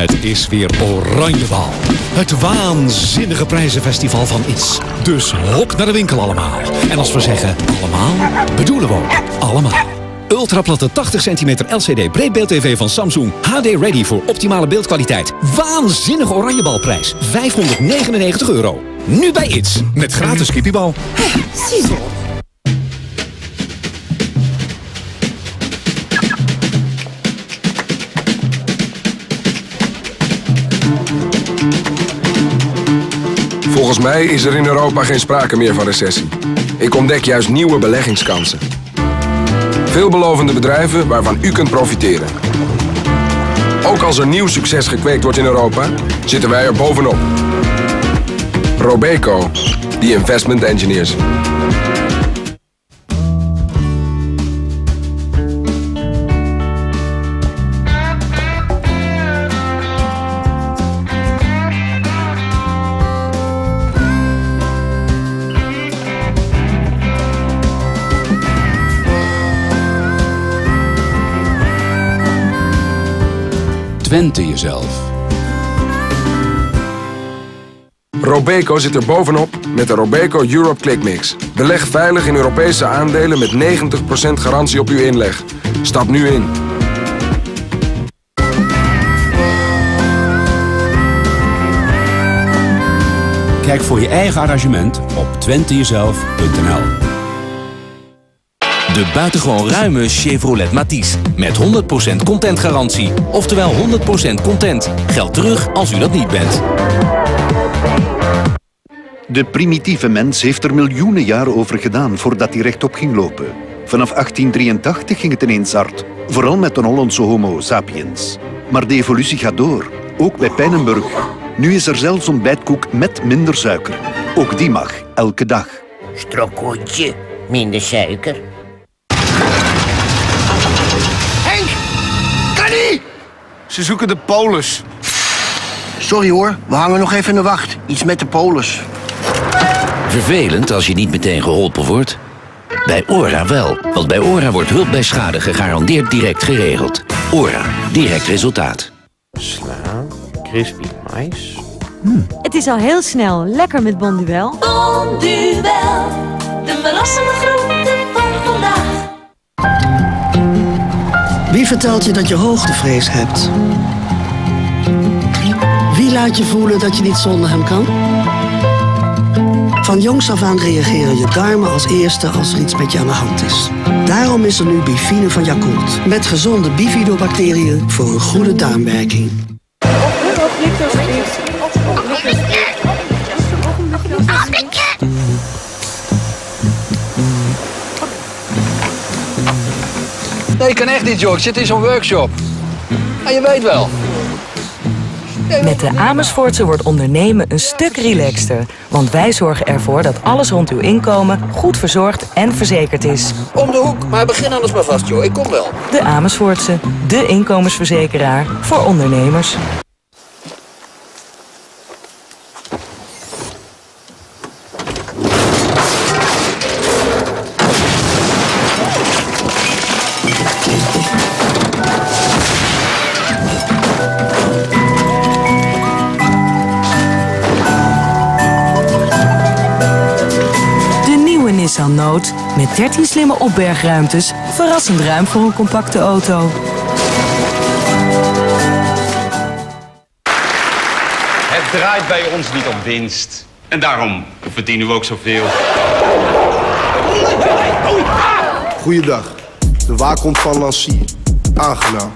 Het is weer Oranjebal. Het waanzinnige prijzenfestival van It's. Dus hop naar de winkel allemaal. En als we zeggen allemaal, bedoelen we ook allemaal. Ultraplatte 80 cm LCD breedbeeld-tv van Samsung. HD ready voor optimale beeldkwaliteit. Waanzinnige Oranjebalprijs. €599. Nu bij It's. Met gratis kippiebal. Ziezo. Volgens mij is er in Europa geen sprake meer van recessie. Ik ontdek juist nieuwe beleggingskansen. Veelbelovende bedrijven waarvan u kunt profiteren. Ook als er nieuw succes gekweekt wordt in Europa, zitten wij er bovenop. Robeco, the investment engineers. Twente jezelf. Robeco zit er bovenop met de Robeco Europe Clickmix. Beleg veilig in Europese aandelen met 90% garantie op uw inleg. Stap nu in. Kijk voor je eigen arrangement op twentejezelf.nl. De buitengewoon ruime Chevrolet Matiz. Met 100% contentgarantie. Oftewel 100% content. Geld terug als u dat niet bent. De primitieve mens heeft er miljoenen jaren over gedaan voordat hij rechtop ging lopen. Vanaf 1883 ging het ineens hard. Vooral met de Hollandse homo sapiens. Maar de evolutie gaat door. Ook bij Pijnenburg. Nu is er zelfs ontbijtkoek met minder suiker. Ook die mag, elke dag. Strokkootje, minder suiker. Henk! Kan niet! Ze zoeken de polis. Sorry hoor, we hangen nog even in de wacht. Iets met de polis. Vervelend als je niet meteen geholpen wordt? Bij ORA wel, want bij ORA wordt hulp bij schade gegarandeerd direct geregeld. ORA, direct resultaat. Sla, crispy mais. Het is al heel snel, lekker met Bonduel. Bonduel, de verrassende groente van vandaag. Wie vertelt je dat je hoogtevrees hebt? Wie laat je voelen dat je niet zonder hem kan? Van jongs af aan reageren je darmen als eerste als er iets met je aan de hand is. Daarom is er nu Bifine van Yakult. Met gezonde bifidobacteriën voor een goede darmwerking. Nee, ik kan echt niet, joh. Ik zit in zo'n workshop. Ja, je weet wel. Met de Amersfoortse wordt ondernemen een stuk relaxter. Want wij zorgen ervoor dat alles rond uw inkomen goed verzorgd en verzekerd is. Om de hoek, maar begin anders maar vast, joh. Ik kom wel. De Amersfoortse, de inkomensverzekeraar voor ondernemers. Nissan Note met 13 slimme opbergruimtes. Verrassend ruim voor een compacte auto. Het draait bij ons niet om winst. En daarom verdienen we ook zoveel. Goeiedag. De waakhond van Lancy. Aangenaam.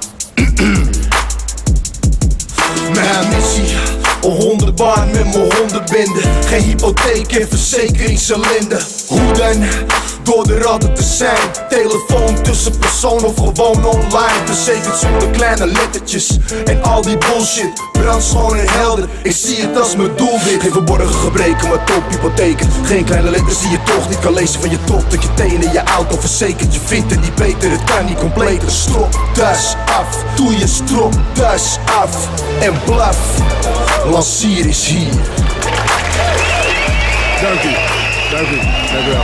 Mijn missie. 100 baan met mijn honden binden. Geen hypotheek en verzekeringscilinder. Hoe dan? Door de radden te zijn. Telefoon tussen persoon of gewoon online. Verzekerd zonder kleine lettertjes. En al die bullshit. Brandschoon en helder. Ik zie het als mijn doelwit. Geen verborgen gebreken, maar tophypotheken. Geen kleine letters die je toch niet kan lezen van je top. Dat je tenen je auto verzekert. Je vindt het niet beter, het kan niet completer. Stropdas af, doe je stropdas af. En blaf. Lancier is hier. Dank u. Dank u. Dank u wel.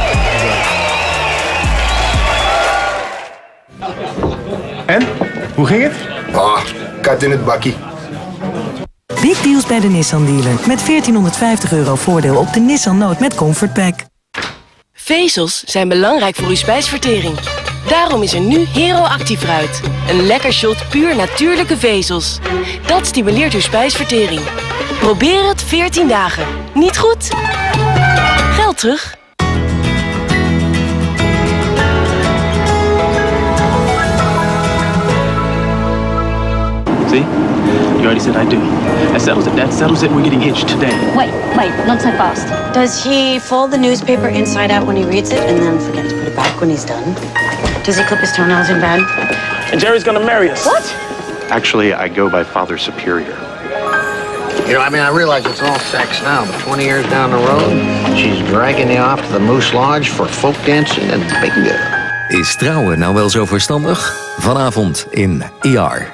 En? Hoe ging het? Ah, kat in het bakkie. Big deals bij de Nissan dealer. Met €1450 voordeel op de Nissan Note met Comfort Pack. Vezels zijn belangrijk voor uw spijsvertering. Daarom is er nu Hero Actifruit. Een lekker shot puur natuurlijke vezels. Dat stimuleert uw spijsvertering. Probeer het 14 dagen. Niet goed? Geld terug. See? You already said I do. That settles it. We're getting hitched today. Wait, not so fast. Does he fold the newspaper inside out when he reads it and then forget to put it back when he's done? Does he clip his toenails in bed? And Jerry's gonna marry us. What? Actually, I go by Father Superior. You know, I realize it's all sex now, but 20 years down the road, she's dragging you off to the Moose Lodge for folk dancing and bingo. Is trouwen nou wel zo verstandig? Vanavond in ER.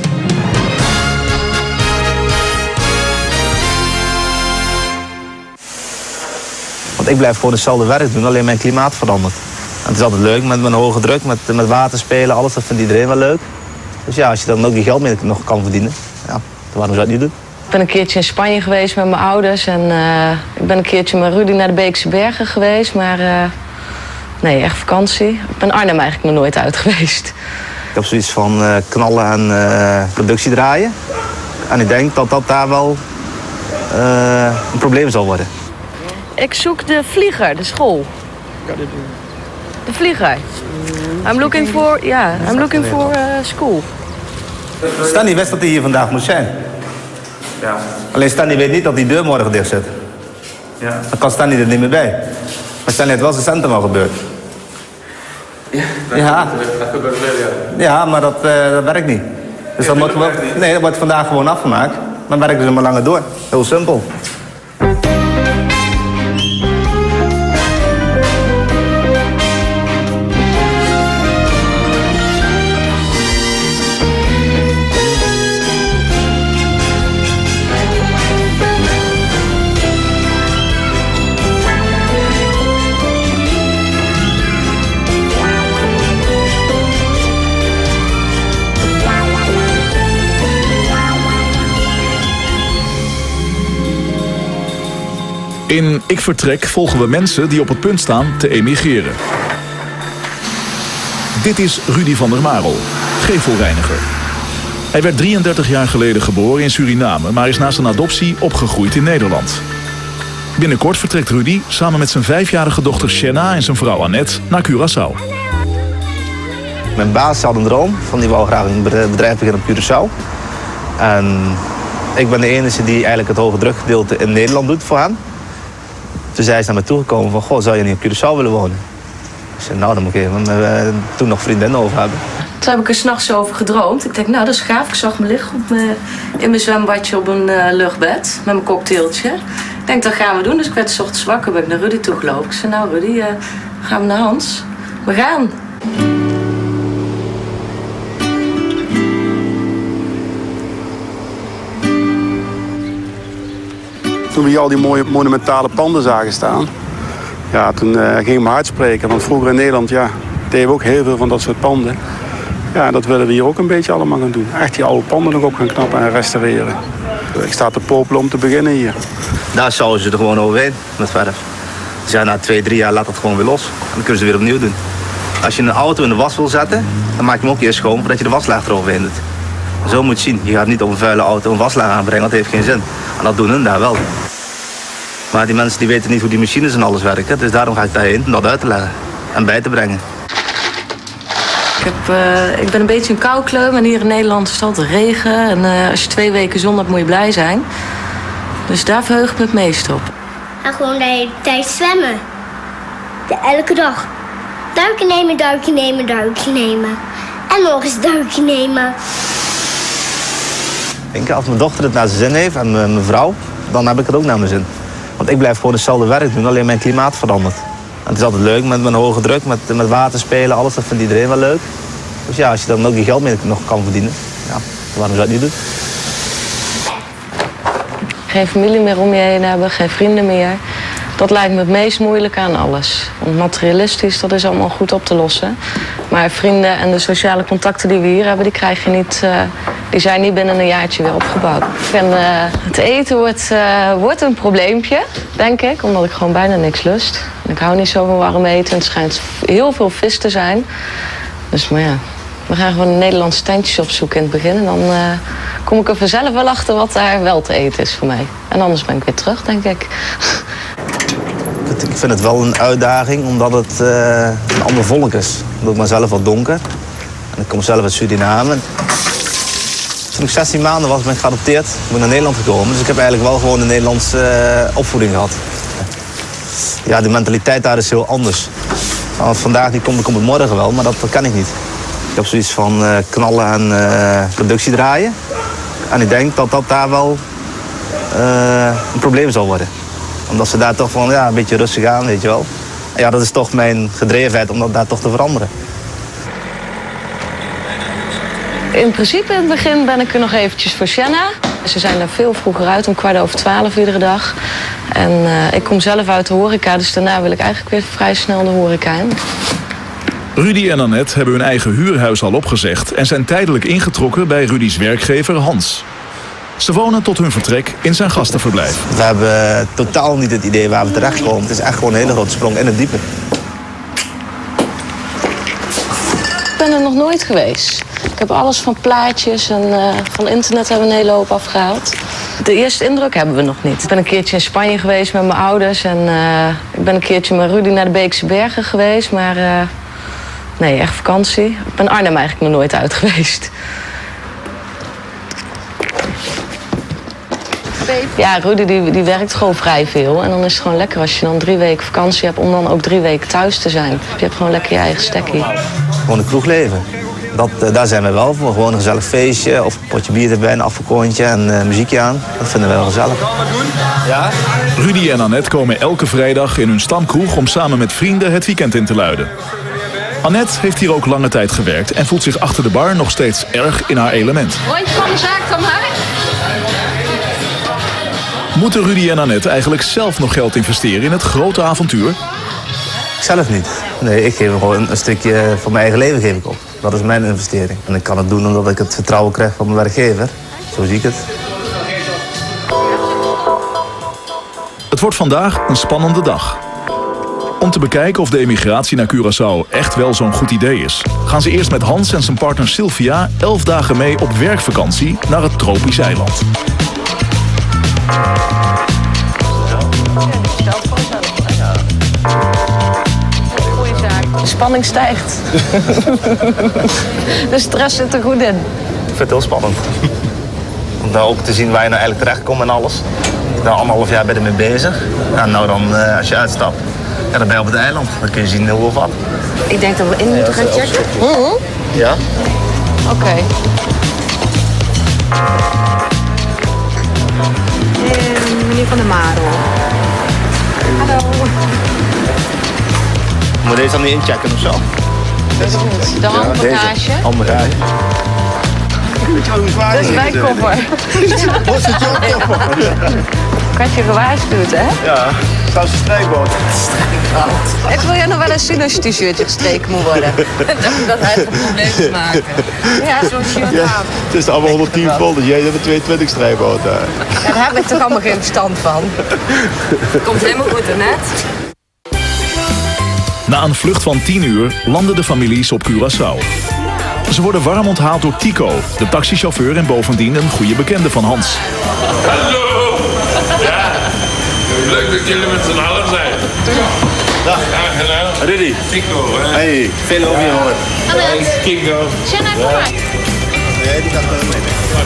Want ik blijf gewoon hetzelfde werk doen, alleen mijn klimaat verandert. En het is altijd leuk met mijn hoge druk, met water spelen, alles, dat vindt iedereen wel leuk. Dus ja, als je dan ook die geld mee nog kan verdienen, ja, waarom zou je het niet doen? Ik ben een keertje in Spanje geweest met mijn ouders en ik ben een keertje met Rudy naar de Beekse Bergen geweest, maar nee, echt vakantie. Ik ben Arnhem eigenlijk nog nooit uit geweest. Ik heb zoiets van knallen en productie draaien. En ik denk dat dat daar wel een probleem zal worden. Ik zoek de vlieger, de school. De vlieger. I'm looking for school. Stanley wist dat hij hier vandaag moest zijn. Ja. Alleen Stanley weet niet dat die deur morgen dicht zit. Ja. Dan kan Stanley er niet meer bij. Maar Stanley heeft wel zijn centen al gebeurd. Ja. Ja, maar dat werkt niet. Dus dat wordt vandaag gewoon afgemaakt. Dan werken ze maar langer door. Heel simpel. In Ik Vertrek volgen we mensen die op het punt staan te emigreren. Dit is Rudy van der Marel, gevelreiniger. Hij werd 33 jaar geleden geboren in Suriname, maar is na zijn adoptie opgegroeid in Nederland. Binnenkort vertrekt Rudy samen met zijn 5-jarige dochter Shenna en zijn vrouw Annette naar Curaçao. Mijn baas had een droom, die wou graag een bedrijf beginnen op Curaçao. En ik ben de enige die eigenlijk het hoge drukgedeelte in Nederland doet voor hem. Toen zei ze naar me toegekomen van, goh, zou je niet op Curaçao willen wonen? Ik zei, nou, dan moet ik even toen nog vriendinnen over hebben. Toen heb ik er 's nachts over gedroomd. Ik denk, nou, dat is gaaf. Ik zag me liggen in mijn zwembadje op een luchtbed met mijn cocktailtje. Ik denk, dat gaan we doen. Dus ik werd 's ochtends wakker, ben ik naar Rudy toegelopen. Ik zei, nou Rudy, gaan we naar Hans? We gaan. Toen we hier al die mooie monumentale panden zagen staan, ja, toen ging mijn hart spreken. Want vroeger in Nederland, ja, deden we ook heel veel van dat soort panden. Ja, dat willen we hier ook een beetje allemaal gaan doen. Echt die oude panden nog op gaan knappen en restaureren. Ik sta te popelen om te beginnen hier. Daar zouden ze er gewoon overheen met verf. Dus ja, na 2-3 jaar laat het gewoon weer los. En dan kunnen ze weer opnieuw doen. Als je een auto in de was wil zetten, dan maak je hem ook eerst schoon voordat je de waslaag eroverheen doet. Zo moet je zien. Je gaat niet op een vuile auto een waslaag aanbrengen, dat heeft geen zin. En dat doen hun daar wel. Maar die mensen die weten niet hoe die machines en alles werken. Dus daarom ga ik daarheen om dat uit te leggen en bij te brengen. Ik ben een beetje een koukleum en hier in Nederland is het altijd regen. En als je 2 weken zon hebt, moet je blij zijn. Dus daar verheug ik me het meest op. En gewoon de hele tijd zwemmen. Ja, elke dag. Duikje nemen, duikje nemen, duikje nemen. En nog eens duikje nemen. Ik denk, als mijn dochter het naar zijn zin heeft en mijn vrouw, dan heb ik het ook naar mijn zin. Want ik blijf gewoon hetzelfde werk doen, alleen mijn klimaat verandert. En het is altijd leuk met mijn hoge druk, met water spelen, alles, dat vindt iedereen wel leuk. Dus ja, als je dan ook die geld mee nog kan verdienen, ja, waarom zou je het niet doen? Geen familie meer om je heen hebben, geen vrienden meer. Dat lijkt me het meest moeilijke aan alles. Want materialistisch, dat is allemaal goed op te lossen. Maar vrienden en de sociale contacten die we hier hebben, die krijg je niet, die zijn niet binnen een jaartje weer opgebouwd. En het eten wordt een probleempje, denk ik, omdat ik gewoon bijna niks lust. Ik hou niet zo van warm eten. Het schijnt heel veel vis te zijn. Dus maar ja, we gaan gewoon een Nederlandse tentjes opzoeken in het begin. En dan kom ik er vanzelf wel achter wat daar wel te eten is voor mij. En anders ben ik weer terug, denk ik. Ik vind het wel een uitdaging, omdat het een ander volk is. Ik ben zelf wat donker. En ik kom zelf uit Suriname. Toen ik 16 maanden was, ben ik geadopteerd. Ik ben naar Nederland gekomen. Dus ik heb eigenlijk wel gewoon een Nederlandse opvoeding gehad. Ja, de mentaliteit daar is heel anders. Vandaag komt het morgen wel, maar dat kan ik niet. Ik heb zoiets van knallen en productie draaien. En ik denk dat dat daar wel een probleem zal worden. Omdat ze daar toch van een beetje rustig aan, weet je wel. En ja, dat is toch mijn gedrevenheid om dat daar toch te veranderen. In principe in het begin ben ik er nog eventjes voor Shanna. Ze zijn er veel vroeger uit, om 12:15 iedere dag. En ik kom zelf uit de horeca, dus daarna wil ik eigenlijk weer vrij snel de horeca in. Rudy en Annette hebben hun eigen huurhuis al opgezegd en zijn tijdelijk ingetrokken bij Rudy's werkgever Hans. Ze wonen tot hun vertrek in zijn gastenverblijf. We hebben totaal niet het idee waar we terechtkomen. Het is echt gewoon een hele grote sprong in het diepe. Ik ben er nog nooit geweest. Ik heb alles van plaatjes en van internet hebben we een hele hoop afgehaald. De eerste indruk hebben we nog niet. Ik ben een keertje in Spanje geweest met mijn ouders. En ik ben een keertje met Rudy naar de Beekse Bergen geweest. Maar nee, echt vakantie. Ik ben Arnhem eigenlijk nog nooit uit geweest. Ja, Rudy die werkt gewoon vrij veel. En dan is het gewoon lekker als je dan 3 weken vakantie hebt om dan ook 3 weken thuis te zijn. Je hebt gewoon lekker je eigen stekkie. Gewoon een kroegleven. Daar zijn we wel voor. Gewoon een gezellig feestje of een potje bier erbij, een afvalkoontje en muziekje aan. Dat vinden we wel gezellig. Ja? Rudy en Annette komen elke vrijdag in hun stamkroeg om samen met vrienden het weekend in te luiden. Annette heeft hier ook lange tijd gewerkt en voelt zich achter de bar nog steeds erg in haar element. Rondje van de zaak dan maar. Moeten Rudy en Annette eigenlijk zelf nog geld investeren in het grote avontuur? Zelf niet. Nee, ik geef gewoon een stukje van mijn eigen leven geef ik op. Dat is mijn investering. En ik kan het doen omdat ik het vertrouwen krijg van mijn werkgever. Zo zie ik het. Het wordt vandaag een spannende dag. Om te bekijken of de emigratie naar Curaçao echt wel zo'n goed idee is, gaan ze eerst met Hans en zijn partner Sylvia 11 dagen mee op werkvakantie naar het tropisch eiland. De spanning stijgt. De stress zit er goed in. Ik vind het heel spannend. Om nou ook te zien waar je nou eigenlijk terechtkomt en alles. Ik ben al 1,5 jaar ben ermee bezig. En nou dan, als je uitstapt, dan ben je op het eiland. Dan kun je zien hoe of wat. Ik denk dat we in moeten gaan checken. Ja. Oké. Meneer Van der Marel. Hallo. Moet deze dan niet inchecken of zo? Dat is goed. De handbagage. Handbagage. Dat is mijn koffer. Dat is het jouw koffer. Ik had je gewaarschuwd, hè? Ja, dat is een strijkboot. Ik wil je nog wel eens zien als je t-shirtje gestreken moet worden. Dat hij een probleem te maken. Ja, zoals je het aan. Het is allemaal 110 vol, dus jij hebt een 22 strijkboot. Ja, daar heb ik toch allemaal geen verstand van. Komt helemaal goed, net. Na een vlucht van 10 uur landen de families op Curaçao. Ze worden warm onthaald door Tico, de taxichauffeur en bovendien een goede bekende van Hans. Hallo! Ja, leuk dat jullie met z'n allen zijn. Dag. Ja, gedaan. Rudy. Tico, hè? Hey, veel over je horen. Hallo. Kingo. Shanna, kom maar. Nee, die gaat er mee.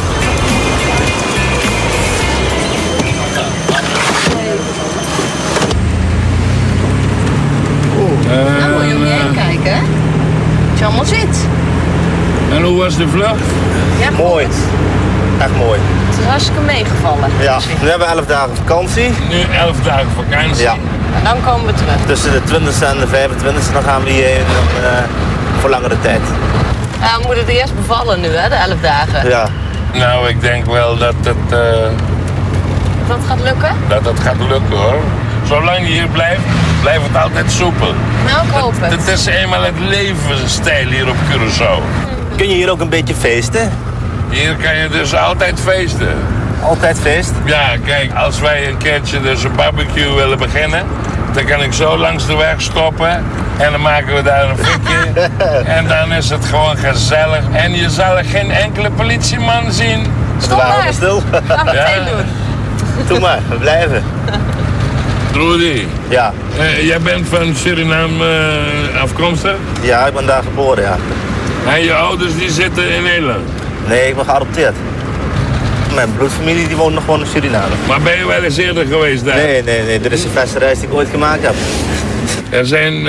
Nou moet je om je heen kijken, hè? Wat je allemaal ziet. En hoe was de vlucht? Ja, mooi. Echt mooi. Het is hartstikke meegevallen. Ja, nu hebben we 11 dagen vakantie. Nu 11 dagen vakantie. Ja. En dan komen we terug. Tussen de 20e en de 25e dan gaan we hierheen voor langere tijd. Ja, we moeten het eerst bevallen nu, hè, de 11 dagen. Ja. Nou, ik denk wel dat het... Dat gaat lukken? Dat het gaat lukken, hoor. Zolang je hier blijft, blijft het altijd soepel. Nou, ik hoop het. Het is eenmaal het levensstijl hier op Curaçao. Kun je hier ook een beetje feesten? Hier kan je dus altijd feesten. Altijd feest? Ja, kijk, als wij een keertje dus een barbecue willen beginnen, dan kan ik zo langs de weg stoppen en dan maken we daar een fikje. En dan is het gewoon gezellig. En je zal er geen enkele politieman zien. Stop maar. Stil. Gaan we meteen doen. Doe maar, we blijven. Rudy. Ja. Jij bent van Suriname afkomstig? Ja, ik ben daar geboren, ja. En je ouders die zitten in Nederland? Nee, ik ben geadopteerd. Mijn bloedfamilie die woont nog gewoon in Suriname. Maar ben je wel eens eerder geweest daar? Nee. Dit is de beste reis die ik ooit gemaakt heb. Er zijn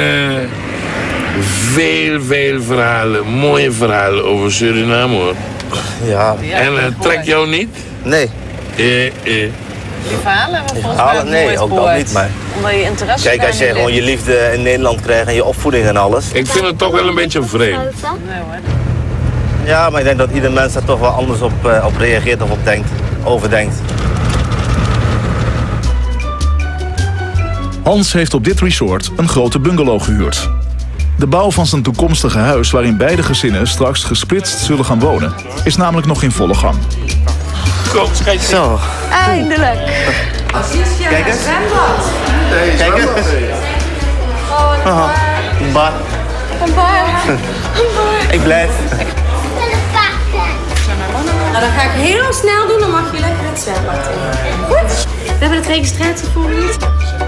veel verhalen, mooie verhalen over Suriname, hoor. Ja. En trekt jou niet? Nee. Die verhalen hebben we volgens mij Nee, nooit ook gehoord. dat niet, maar... Omdat je interesse Kijk, als je gewoon je liefde in Nederland krijgt en je opvoeding en alles. Ik vind het toch wel een beetje vreemd. Nee hoor. Ja, maar ik denk dat ieder mens daar toch wel anders op reageert of op denkt, overdenkt. Hans heeft op dit resort een grote bungalow gehuurd. De bouw van zijn toekomstige huis, waarin beide gezinnen straks gesplitst zullen gaan wonen, is namelijk nog in volle gang. Kom, schijt zo. Eindelijk. Kijk eens. Zwembad. Kijk eens. Oh, Een bar. een bar. Ik blijf. Nou, dan ga ik heel snel doen, dan mag je lekker het zwembad in. Goed. We hebben het registratievorm niet.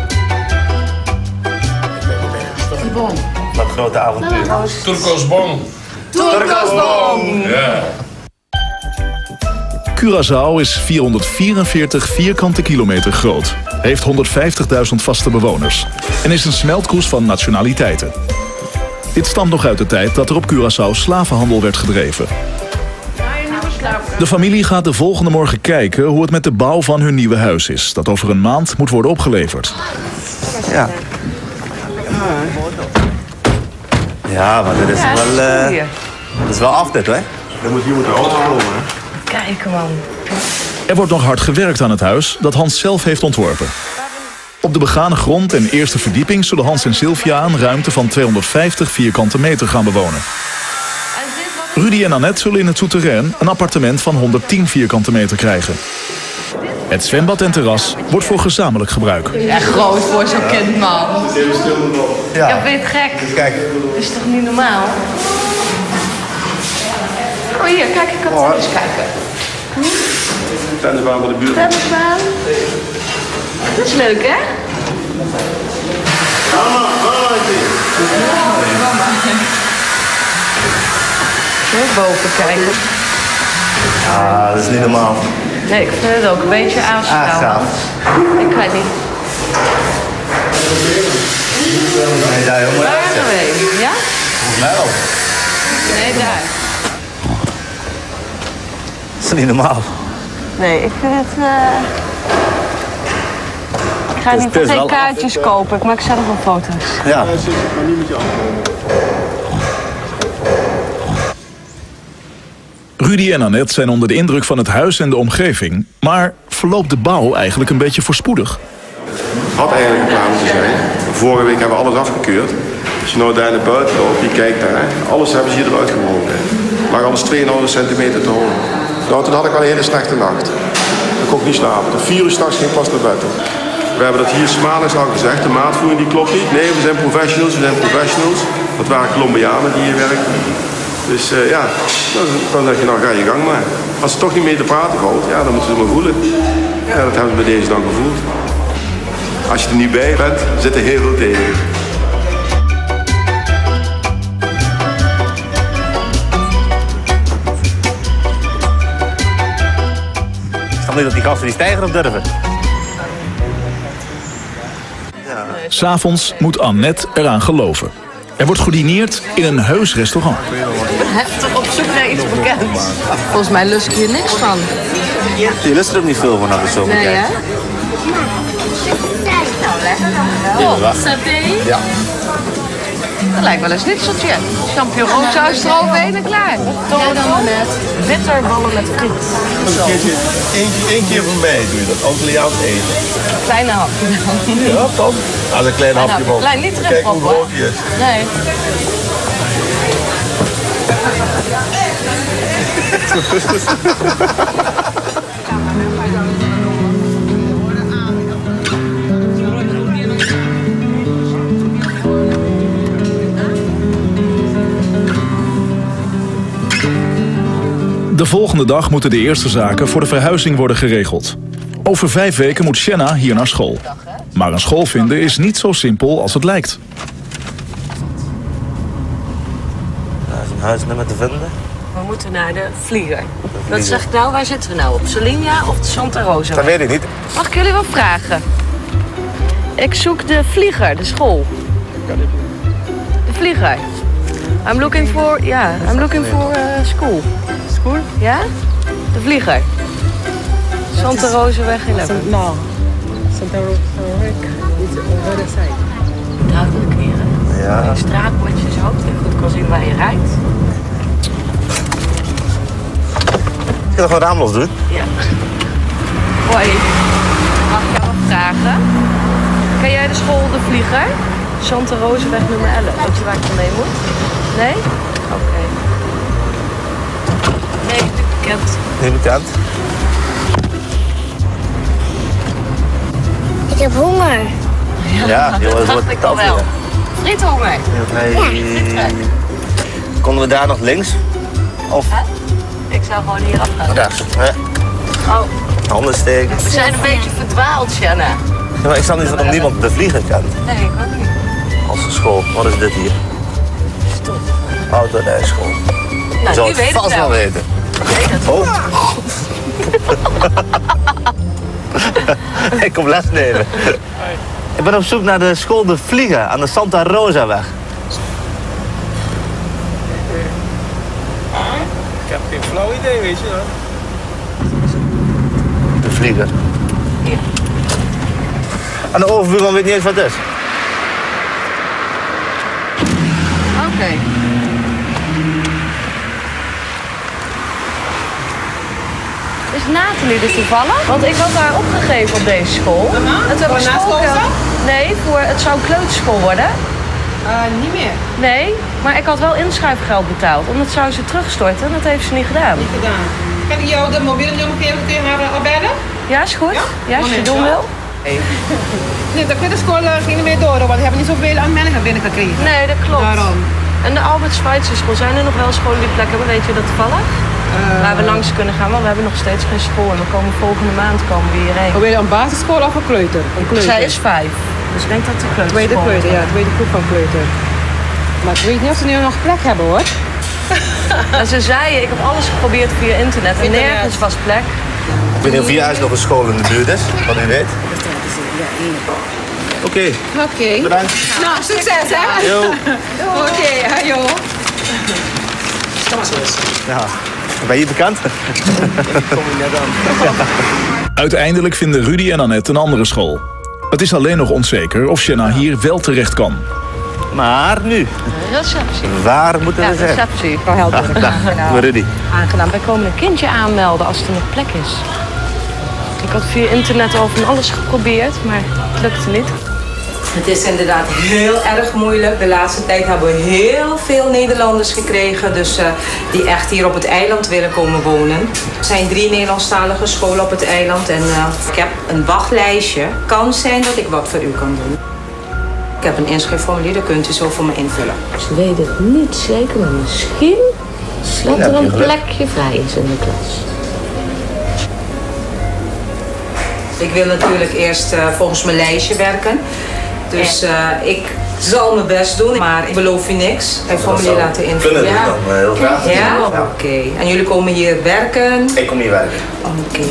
Bon. Wat grote avontuur. Turcosbon. Turcosbon. Ja. Curaçao is 444 vierkante kilometer groot, heeft 150.000 vaste bewoners en is een smeltkroes van nationaliteiten. Dit stamt nog uit de tijd dat er op Curaçao slavenhandel werd gedreven. De familie gaat de volgende morgen kijken hoe het met de bouw van hun nieuwe huis is, dat over een maand moet worden opgeleverd. Ja. Ja, maar dit is wel... dit is wel af dit, hè? Dan moet hier de auto komen, hè? Kijk, man. Er wordt nog hard gewerkt aan het huis dat Hans zelf heeft ontworpen. Op de begane grond en eerste verdieping zullen Hans en Sylvia een ruimte van 250 vierkante meter gaan bewonen. Rudy en Annette zullen in het souterrain een appartement van 110 vierkante meter krijgen. Het zwembad en terras wordt voor gezamenlijk gebruik. Echt groot voor zo'n kind, man. Ja. Ja, vind je het gek? Kijk. Dat is toch niet normaal? Oh, hier, kijk, ik kan eens kijken. Tennisbaan voor de buurt. Tennisbaan. Dat is leuk, hè? Even boven kijken. Ja, dat is niet normaal. Nee, ik vind het ook een beetje aanstaan. Ik weet niet. Nee, daar helemaal Waar geweest, ja? Volgens mij wel. Nee, daar. Dat is niet normaal. Nee, ik vind het... Ik ga niet geen kaartjes kopen. Ik maak zelf wel foto's. Ja. Rudy en Annette zijn onder de indruk van het huis en de omgeving, maar verloopt de bouw eigenlijk een beetje voorspoedig. Het had eigenlijk een plan moeten zijn. Vorige week hebben we alles afgekeurd. Als je nou daar naar buiten loopt, je kijkt daar, alles hebben ze hier eruit gebroken. Het lag alles 2,5 centimeter te hoog. Nou, toen had ik al een hele slechte nacht. Ik kon ook niet slapen. Tot 4 uur 's nachts ging ik pas naar buiten. We hebben dat hier smaal is al gezegd, de maatvoering die klopt niet. Nee, we zijn professionals. Dat waren Colombianen die hier werken. Dus ja, dan zeg je nou ga je gang maar. Als het toch niet mee te praten valt, ja, dan moeten ze maar voelen. Ja, dat hebben ze bij deze dan gevoeld. Als je er niet bij bent, zit er heel veel tegen. Ik snap niet dat die gasten die stijger op durven. 'S Avonds moet Annette eraan geloven. Er wordt gedineerd in een heus restaurant. Heftig op zoek naar iets bekends. Volgens mij lust ik hier niks van. Je lust er ook niet veel van als het zo Nee, bekijkt. hè? Nou, lekker dan wel. Wacht. Saté. Ja. Dat lijkt wel een schnitzeltje. Champignonsaus eroverheen en klaar. Toren met bitterballen met friet. Eén keer voor mij doe je dat. Antilliaans eten. Kleine hapje. Ja, toch? Als een klein hapje man. Klein, niet erin kijk hoe proppen. groot die is. Nee. De volgende dag moeten de eerste zaken voor de verhuizing worden geregeld. Over 5 weken moet Shanna hier naar school. Maar een school vinden is niet zo simpel als het lijkt. Daar is een huisnummer te vinden. We moeten naar de Vlieger. Wat zeg ik nou? Waar zitten we nou? Op Solinia of de Santa Rosa? Dat weet ik niet. Mag ik jullie wel vragen? Ik zoek de Vlieger, de school. De Vlieger. I'm looking for school. School? Ja? De Vlieger. Santa Rozenweg 11. No. Santa Rozenweg is over the side. Duidelijk weer. Ja. Een straatbordje zo, dat je goed kan zien waar je rijdt. Ik ga nog een raam los doen. Ja. Hoi. Mag ik jou wat vragen? Ken jij de school De Vlieger? Santa Rozenweg nummer 11. Weet je waar ik mee moet? Nee? Oké. Nee, niet bekend. Niet bekend. Ik heb honger. Ja, joh, dat wordt ik al wel. Friethonger. Ja. Konden we daar nog links? Of? Ik zou gewoon hier af gaan. Rechts. Oh. Handen steken. We zijn een beetje verdwaald, Shanna. Ja, maar ik snap niet waarom niemand De Vlieger kent. Nee, ik ook niet. Als school. Wat is dit hier? Stop. Autorijschool. Nou, zou die weet vast het wel weten. Oh. Ik kom les nemen. Ik ben op zoek naar de school De Vlieger aan de Santa Rosaweg. Ik heb geen flauw idee, weet je wel. De Vlieger. Hier. En de overbuurman weet niet eens wat het is. Oké. Is Nathalie dus toevallig? Want ik had haar opgegeven op deze school. En toen heb ik schoolgeld. Nee, het zou een kleuterschool worden. Niet meer. Nee, maar ik had wel inschrijfgeld betaald. Omdat zou ze terugstorten en dat heeft ze niet gedaan. Niet gedaan. Kan ik jou de mobiele nummer geven? Kun je haar opbellen? Ja, is goed. Ja, als je doen wil. Nee, de kleuterschool ging niet meer door, want we hebben niet zoveel aanmeldingen binnengekregen. Nee, dat klopt. Daarom. En de Albert Schweitzer school, zijn er nog wel scholen die plek hebben? Weet je dat toevallig? Waar we langs kunnen gaan, want we hebben nog steeds geen school. En we komen volgende maand we hierheen. Wil je een basisschool of een kleuter? Zij is 5. Dus ik denk dat de kleuterschool... Tweede kleuter, ja, tweede groep van kleuter. Maar ik weet niet of ze nu nog plek hebben, hoor. En ze zeiden, ik heb alles geprobeerd via internet en nergens was plek. Ik weet niet of hier juist nog een school in de buurt is, wat u weet. Oké. Oké. Bedankt. Nou, succes, hè? Yo. Oké, joh. Ja, ben je bekend? Kom je net aan. Uiteindelijk vinden Rudy en Annette een andere school. Het is alleen nog onzeker of Shanna hier wel terecht kan. Maar nu, Receptie. waar moeten we zijn? Receptie. Voor helder. Dag, Rudy. Aangenaam. Wij komen een kindje aanmelden als er nog plek is. Ik had via internet al van alles geprobeerd, maar het lukte niet. Het is inderdaad heel erg moeilijk. De laatste tijd hebben we heel veel Nederlanders gekregen. Dus die echt hier op het eiland willen komen wonen. Er zijn 3 Nederlandstalige scholen op het eiland. En ik heb een wachtlijstje. Kan zijn dat ik wat voor u kan doen. Ik heb een inschrijfformulier, dat kunt u zo voor me invullen. Ze weten het niet zeker, maar misschien dat er een plekje vrij is in de klas. Ik wil natuurlijk eerst volgens mijn lijstje werken. Dus ik zal mijn best doen, maar ik beloof u niks. Een formulier laten invullen. Kunnen we dan heel graag. Ja? Oké. En jullie komen hier werken? Ik kom hier werken. Oké.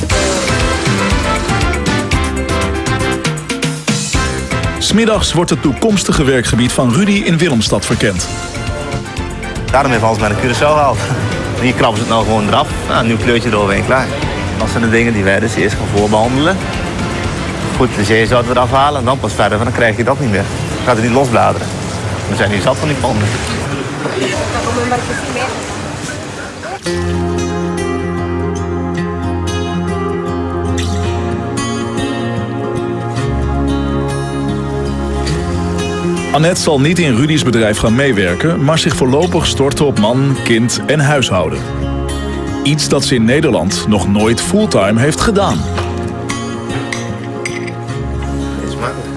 'S Middags wordt het toekomstige werkgebied van Rudy in Willemstad verkend. Daarom heeft Hans mij naar Curaçao gehaald. Hier krabben ze het nou gewoon eraf. Nou, een nieuw kleurtje eroverheen, klaar. Dat zijn de dingen die wij dus eerst gaan voorbehandelen. Goed, de zeezout eraf halen en dan pas verder, want dan krijg je dat niet meer. Dan gaat het niet losbladeren. We zijn hier zat van die panden. Annette zal niet in Rudy's bedrijf gaan meewerken, maar zich voorlopig storten op man, kind en huishouden. Iets dat ze in Nederland nog nooit fulltime heeft gedaan. Dit is makkelijk.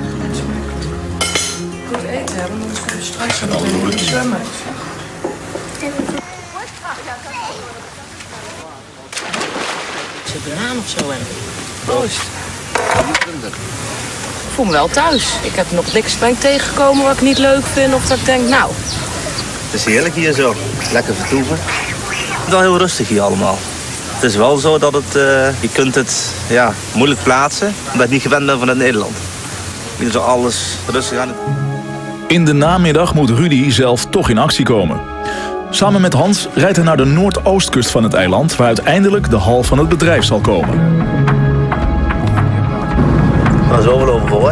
Goed eten hebben, dan kunnen we straks gaan zwemmen. Zit er aan of zo in? Proost. Ik voel me wel thuis. Ik heb nog niks ben ik tegengekomen wat ik niet leuk vind of dat ik denk, nou. Het is heerlijk hier zo. Lekker vertoeven. Het is wel heel rustig hier allemaal. Het is wel zo dat je kunt het moeilijk plaatsen, omdat je niet gewend bent van het Nederland. Hier is alles rustig aan het... In de namiddag moet Rudy zelf toch in actie komen. Samen met Hans rijdt hij naar de noordoostkust van het eiland, waar uiteindelijk de hal van het bedrijf zal komen. Er is overal over gehoord.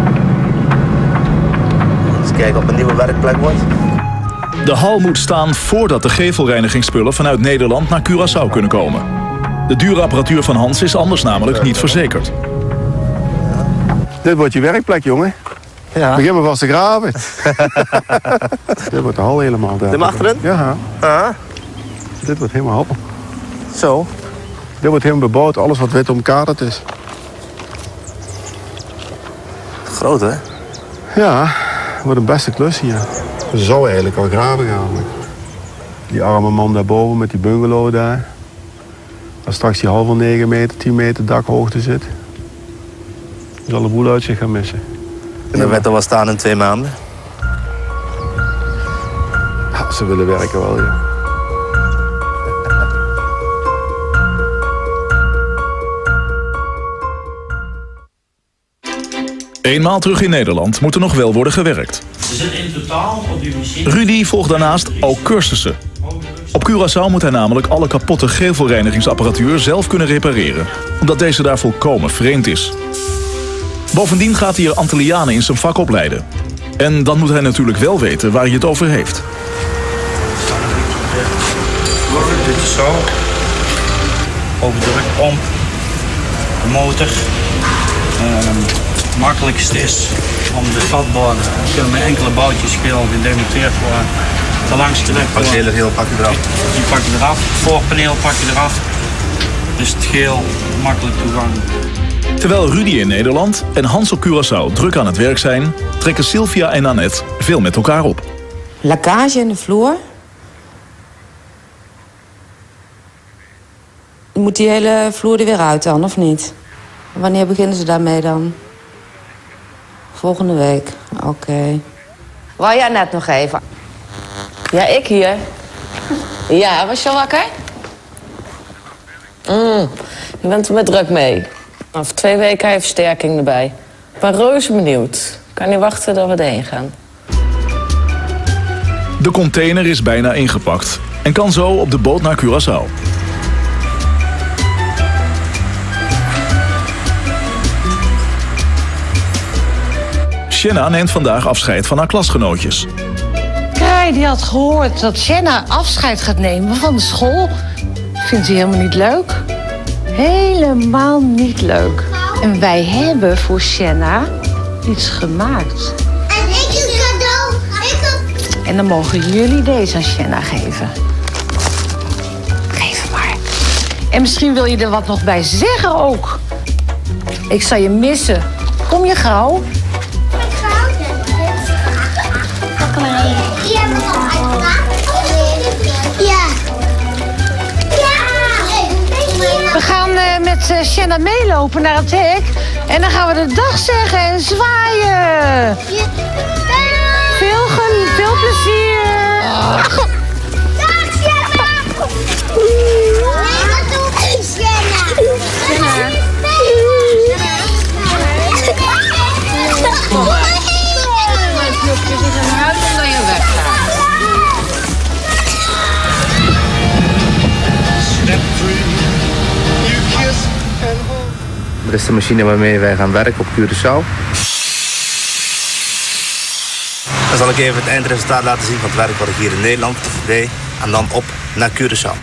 Eens kijken of een nieuwe werkplek wordt. De hal moet staan voordat de gevelreinigingsspullen vanuit Nederland naar Curaçao kunnen komen. De dure apparatuur van Hans is anders namelijk niet verzekerd. Dit wordt je werkplek, jongen. Ja. Begin maar vast te graven. Dit wordt de hal helemaal. Dit mag achterin? Ja. Dit wordt helemaal hal. Zo. Dit wordt helemaal bebouwd, alles wat wit omkaderd is. Groot, hè? Ja, het wordt een beste klus hier. Ze zouden eigenlijk al graven gaan. Die arme man daarboven met die bungalow daar. Als straks die hal van 9 meter, 10 meter dakhoogte zit. Dan zal de boel uit zich gaan missen. En dan werd er wel staan in 2 maanden. Ja, ze willen werken wel, ja. Eenmaal terug in Nederland moet er nog wel worden gewerkt. Er zit in totaal op die machine... Rudy volgt daarnaast ook cursussen. Op Curaçao moet hij namelijk alle kapotte gevelreinigingsapparatuur zelf kunnen repareren, omdat deze daar volkomen vreemd is. Bovendien gaat hij er Antillianen in zijn vak opleiden. En dan moet hij natuurlijk wel weten waar hij het over heeft. Dit is zo. Overdrukpomp. De motor. Het makkelijkste is om de vatborden. Dan kunnen met enkele boutjes schil gedemonteerd worden. De langste weg. Pak je hele geel pak je eraf. Die pak je eraf. Het voorpaneel pak je eraf. Dus het geel makkelijk toegankelijk. Terwijl Rudy in Nederland en Hans op Curaçao druk aan het werk zijn, trekken Sylvia en Annette veel met elkaar op. Lekkage in de vloer. Moet die hele vloer er weer uit dan, of niet? Wanneer beginnen ze daarmee dan? Volgende week. Oké. Wou jij net nog even? Ja, ik hier. Ja, was je al wakker? Je bent er met druk mee. Over 2 weken heb je versterking erbij. Ik ben reuze benieuwd. Ik kan niet wachten dat we erheen gaan. De container is bijna ingepakt en kan zo op de boot naar Curaçao. Shanna neemt vandaag afscheid van haar klasgenootjes. Kai die had gehoord dat Shanna afscheid gaat nemen van de school. Vindt hij helemaal niet leuk. Helemaal niet leuk. En wij hebben voor Shanna iets gemaakt. En ik een cadeau. En dan mogen jullie deze aan Shanna geven. Geef hem maar. En misschien wil je er wat nog bij zeggen ook. Ik zal je missen. Kom je gauw? We gaan met Shanna meelopen naar het hek. En dan gaan we de dag zeggen en zwaaien. Veel plezier. Dag, Shanna. Nee, dat doe ik niet, Shanna. Kom maar. Mijn knopjes is in huis omdat je weggaat. Dit is de machine waarmee wij gaan werken op Curaçao. Dan zal ik even het eindresultaat laten zien van het werk wat ik hier in Nederland deed. En dan op naar Curaçao.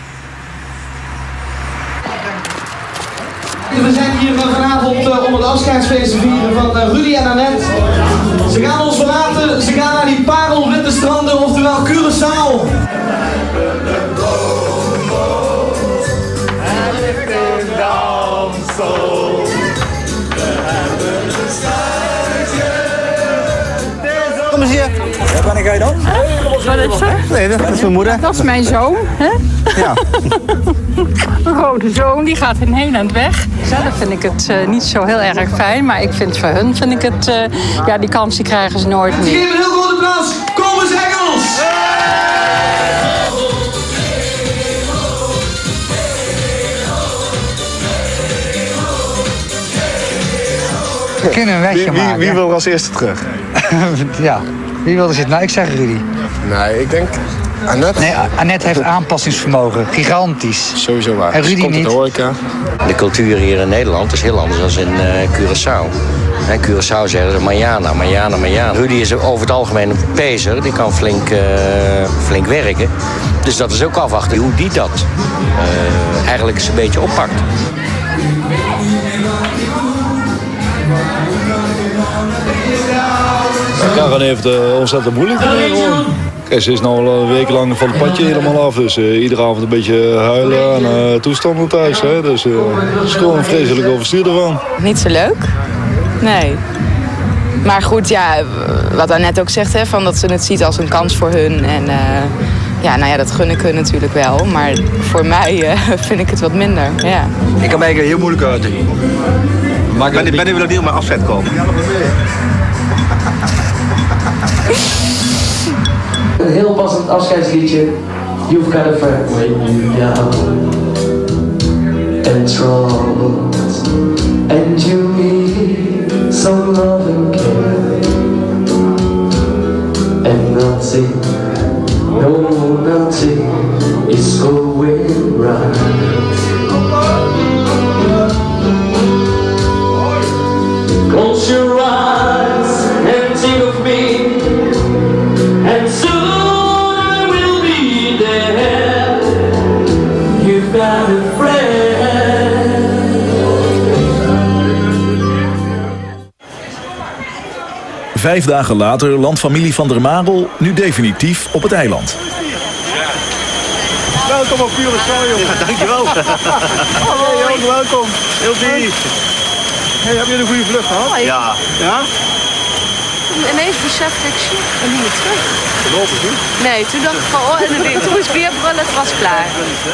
We zijn hier vanavond om het afscheidsfeest te vieren van Rudy en Annette. Ze gaan ons verlaten, ze gaan naar die parelwitte stranden, oftewel Curaçao. Kom eens hier. Ja, wanneer ga je dan? Wat is dat? Nee, dat is mijn moeder. Dat is mijn zoon, hè? Ja. Mijn grote zoon, die gaat in Nederland weg. Zelf vind ik het niet zo heel erg fijn, maar ik vind voor hun, vind ik het, ja, die kans die krijgen ze nooit meer. Geef een heel groot applaus, kom eens Engels! We kunnen een wegje maken. Wie wil als eerste terug? Ja, wie wil er zitten? Nou, ik zeg Rudy. Nee, ik denk Annette. Nee, Annette heeft aanpassingsvermogen. Gigantisch. Sowieso waar. En Rudy niet. De cultuur hier in Nederland is heel anders dan in Curaçao. In Curaçao zeggen ze manjana, manjana, manjana. Rudy is over het algemeen een pezer, die kan flink werken. Dus dat is ook afwachten hoe die dat eigenlijk eens een beetje oppakt. Karen heeft ontzettend moeilijk. Kijk, ze is nu al een week lang van het padje helemaal af. Dus iedere avond een beetje huilen en toestanden thuis. Hè. Dus het is gewoon een vreselijk overstuur ervan. Niet zo leuk. Nee. Maar goed, ja, wat Annette ook zegt, hè, van dat ze het ziet als een kans voor hun. En ja, nou ja, dat gun ik hun natuurlijk wel. Maar voor mij vind ik het wat minder. Ja. Ik kan mij heel moeilijk uit. Ben je wil niet op mijn afzet komen? Een heel passend afscheidsliedje. You've got a friend when you're down and troubled, and you need some love and care, and nothing, no nothing is going right. Close your eyes and think of me, and soon I will be there. You've got a friend. 5 dagen later landt familie Van der Marel nu definitief op het eiland. Welkom op Curaçao, jongen. Ja, dankjewel. Hallo, welkom. Heel lief. Hey, heb je een goede vlucht gehad? Ja. Ja? Ineens besefte ik, shit, en niet meer terug. Gelopen, hè? Nee, toen dacht ik van, oh, en toen moest ik weer brullen, het was klaar.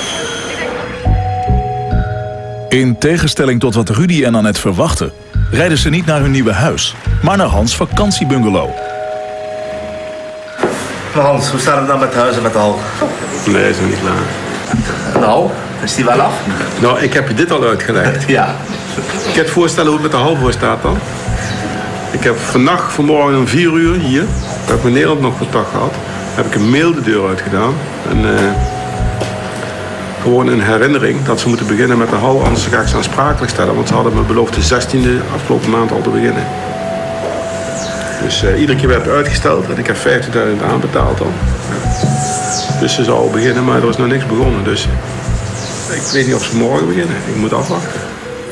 In tegenstelling tot wat Rudy en Annette verwachten, rijden ze niet naar hun nieuwe huis, maar naar Hans' vakantiebungalow. Maar Hans, hoe staat het dan met het huis en met de hal? Nee, is nog niet klaar. Nou, is die wel af? Nou, ik heb je dit al uitgelegd. Ja. Ik kan je voorstellen hoe het met de hal voor staat dan. Ik heb vanmorgen om 4 uur hier, heb ik met Nederland nog contact gehad, heb ik een mail de deur uitgedaan. En gewoon een herinnering dat ze moeten beginnen met de hal, anders ga ik ze aansprakelijk stellen. Want ze hadden me beloofd de 16e afgelopen maand al te beginnen. Dus iedere keer werd het uitgesteld en ik heb 50.000 aanbetaald dan. Dus ze zou beginnen, maar er is nog niks begonnen. Dus ik weet niet of ze morgen beginnen. Ik moet afwachten.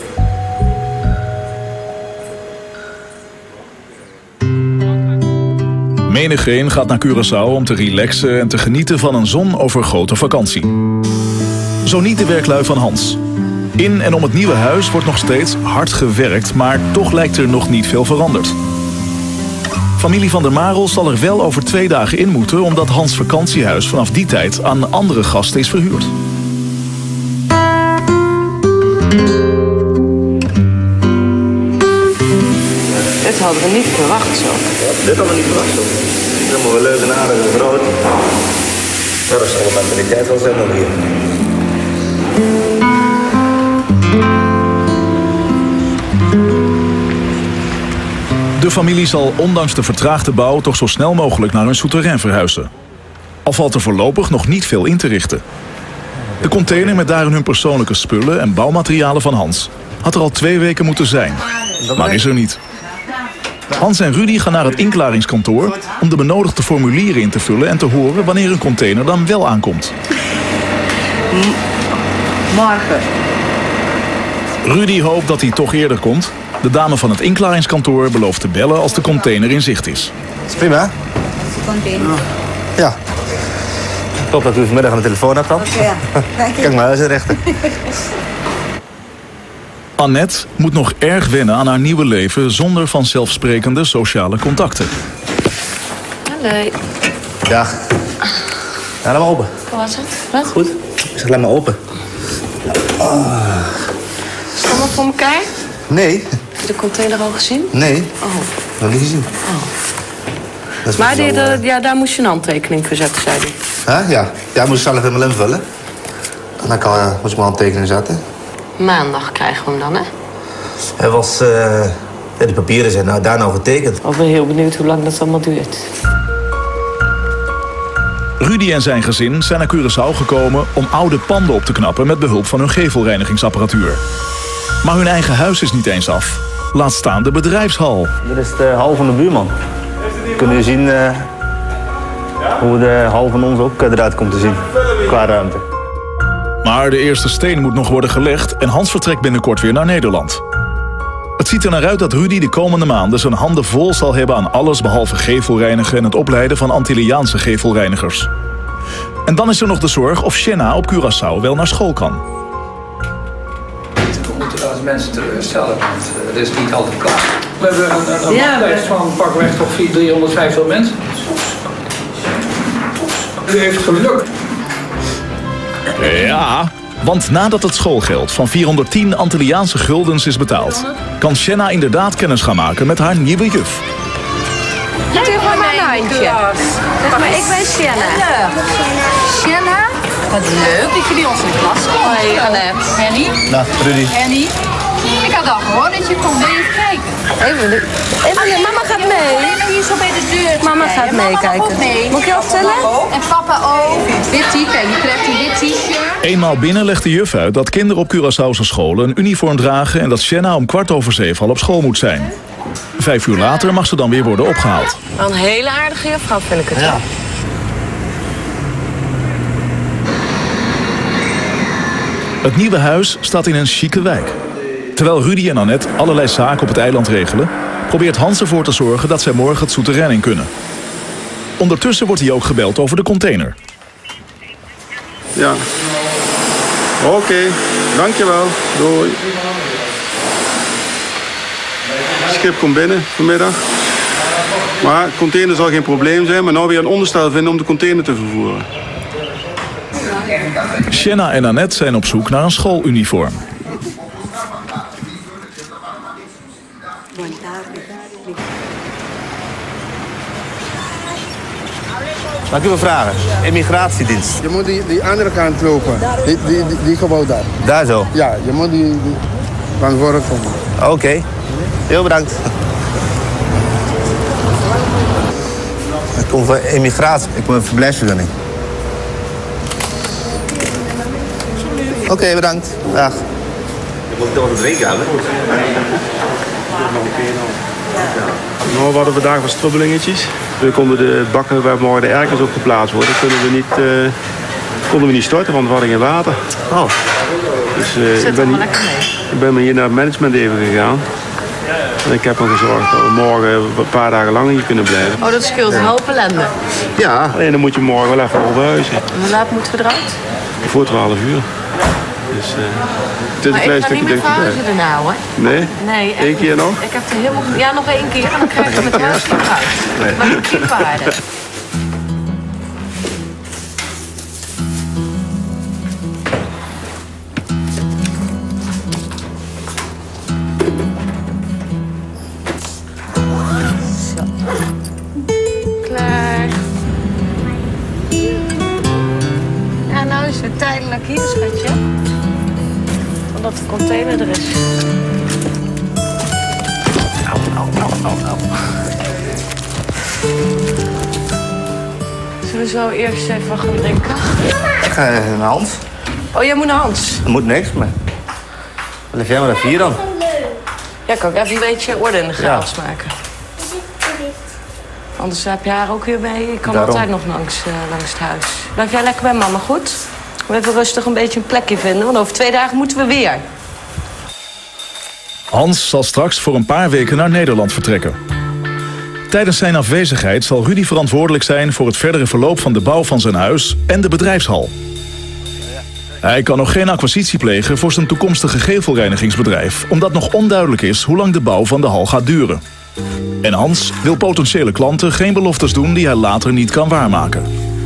Menigeen gaat naar Curaçao om te relaxen en te genieten van een zonovergoten vakantie. Zo niet de werklui van Hans. In en om het nieuwe huis wordt nog steeds hard gewerkt, maar toch lijkt er nog niet veel veranderd. Familie Van der Marel zal er wel over 2 dagen in moeten, omdat Hans' vakantiehuis vanaf die tijd aan andere gasten is verhuurd. Dit hadden we niet verwacht zo. Dit hadden we niet verwacht zo. Helemaal wel leuk en aardig en groot. Dat is alle mentaliteit wel zijn hier. De familie zal ondanks de vertraagde bouw toch zo snel mogelijk naar hun souterrain verhuizen. Al valt er voorlopig nog niet veel in te richten. De container met daarin hun persoonlijke spullen en bouwmaterialen van Hans had er al 2 weken moeten zijn, maar is er niet. Hans en Rudy gaan naar het inklaringskantoor om de benodigde formulieren in te vullen en te horen wanneer een container dan wel aankomt. Morgen. Rudy hoopt dat hij toch eerder komt. De dame van het inklaringskantoor belooft te bellen als de container in zicht is. Is prima. Ja. Ik hoop dat u vanmiddag aan de telefoon hebt dan. Ja, dank je. Kijk maar eens rechten. Annette moet nog erg wennen aan haar nieuwe leven zonder vanzelfsprekende sociale contacten. Hallo. Dag. Ja, laat maar open. Hoe was het? Wat? Goed. Ik zeg, laat maar open. Is het allemaal voor elkaar? Nee. Heb je de container al gezien? Nee. Oh. Nog niet gezien. Dat is Maar wel zo, ja, daar moest je een handtekening voor zetten, zei hij. Huh? Ja. Ja, ik moest zelf helemaal invullen. En dan moest ik mijn handtekening zetten. Maandag krijgen we hem dan, hè? Hij was... de papieren zijn daar nou getekend. Ik ben heel benieuwd hoe lang dat allemaal duurt. Rudy en zijn gezin zijn naar Curaçao gekomen om oude panden op te knappen met behulp van hun gevelreinigingsapparatuur. Maar hun eigen huis is niet eens af. Laat staan de bedrijfshal. Dit is de hal van de buurman. Kunnen jullie zien hoe de hal van ons ook eruit komt te zien qua ruimte. Maar de eerste steen moet nog worden gelegd en Hans vertrekt binnenkort weer naar Nederland. Het ziet er naar uit dat Rudy de komende maanden zijn handen vol zal hebben aan alles behalve gevelreinigen en het opleiden van Antilliaanse gevelreinigers. En dan is er nog de zorg of Shanna op Curaçao wel naar school kan. We moeten wel eens mensen teleurstellen, want het is niet altijd klaar. We hebben een wachtlijst van pakweg toch 350 mensen. U heeft geluk. Ja, want nadat het schoolgeld van 410 Antilliaanse guldens is betaald, kan Shanna inderdaad kennis gaan maken met haar nieuwe juf. Doe even mijn handje. Zeg maar, ik ben Shanna. Shanna? Wat leuk dat jullie ons in de klas komen. Hoi, Annette. Henny? Nou, Rudy. Henny? Ik had al gehoord dat je komt. Wil je even kijken? Even, mama gaat mee. Alleen hier zo bij de deur. Mama gaat meekijken. Moet ik je optellen? En papa ook. Witty, kijk, je krijgt een wit t-shirt. Eenmaal binnen legt de juf uit dat kinderen op Curaçaose scholen een uniform dragen en dat Shanna om 7:15 al op school moet zijn. 5 uur later mag ze dan weer worden opgehaald. Een hele aardige juffrouw vind ik het. Ja. Het nieuwe huis staat in een chique wijk. Terwijl Rudy en Annette allerlei zaken op het eiland regelen, probeert Hans ervoor te zorgen dat zij morgen het souterrain in kunnen. Ondertussen wordt hij ook gebeld over de container. Ja. Oké, dankjewel. Doei. Het schip komt binnen vanmiddag. Maar container zal geen probleem zijn, maar nou weer een onderstel vinden om de container te vervoeren. Shanna en Annette zijn op zoek naar een schooluniform. Mag ik u wel vragen? Immigratiedienst. Je moet die andere kant lopen. Die gebouw daar. Daar zo? Ja, je moet die van voren komen. Oké. Heel bedankt. Ik kom voor immigratie. Ik moet een verblijfsvergunning. Oké, bedankt. Dag. Je moet toch wat te drinken hebben? Nou, we hadden vandaag wat strubbelingetjes. We konden de bakken waar morgen de erkers op geplaatst worden, konden we niet starten, want we hadden geen water. Oh. Dus ik ben hier naar het management even gegaan. En ik heb ervoor gezorgd dat we morgen een paar dagen langer hier kunnen blijven. Oh, dat scheelt een hoop ellende. Ja. Alleen dan moet je morgen wel even overhuizen. En hoe laat moeten we eruit? Voor 12 uur. Dus het is een klein stukje dichtbij. Maar ik ga niet meer verhuizen erna, hoor. Nee? Nee. Eén keer nog? Ik heb er helemaal... Ja, nog 1 keer en dan krijg je het huis niet uit. Nee. Maar niet geen paarden. Klaar. Ja, nou is het tijdelijk hier, schatje. Omdat de container er is. Au. Zullen we zo eerst even gaan drinken? Ik ga naar Hans. Oh, jij moet naar Hans? Er moet niks, maar... Wat leg jij maar naar 4 dan? Ja, kan ik even een beetje orde in de chaos maken. Anders heb je haar ook weer mee. Ik kan Daarom. altijd nog langs het huis. Blijf jij lekker bij mama, goed? We even rustig een beetje een plekje vinden, want over 2 dagen moeten we weer. Hans zal straks voor een paar weken naar Nederland vertrekken. Tijdens zijn afwezigheid zal Rudy verantwoordelijk zijn voor het verdere verloop van de bouw van zijn huis en de bedrijfshal. Hij kan nog geen acquisitie plegen voor zijn toekomstige gevelreinigingsbedrijf, omdat nog onduidelijk is hoe lang de bouw van de hal gaat duren. En Hans wil potentiële klanten geen beloftes doen die hij later niet kan waarmaken.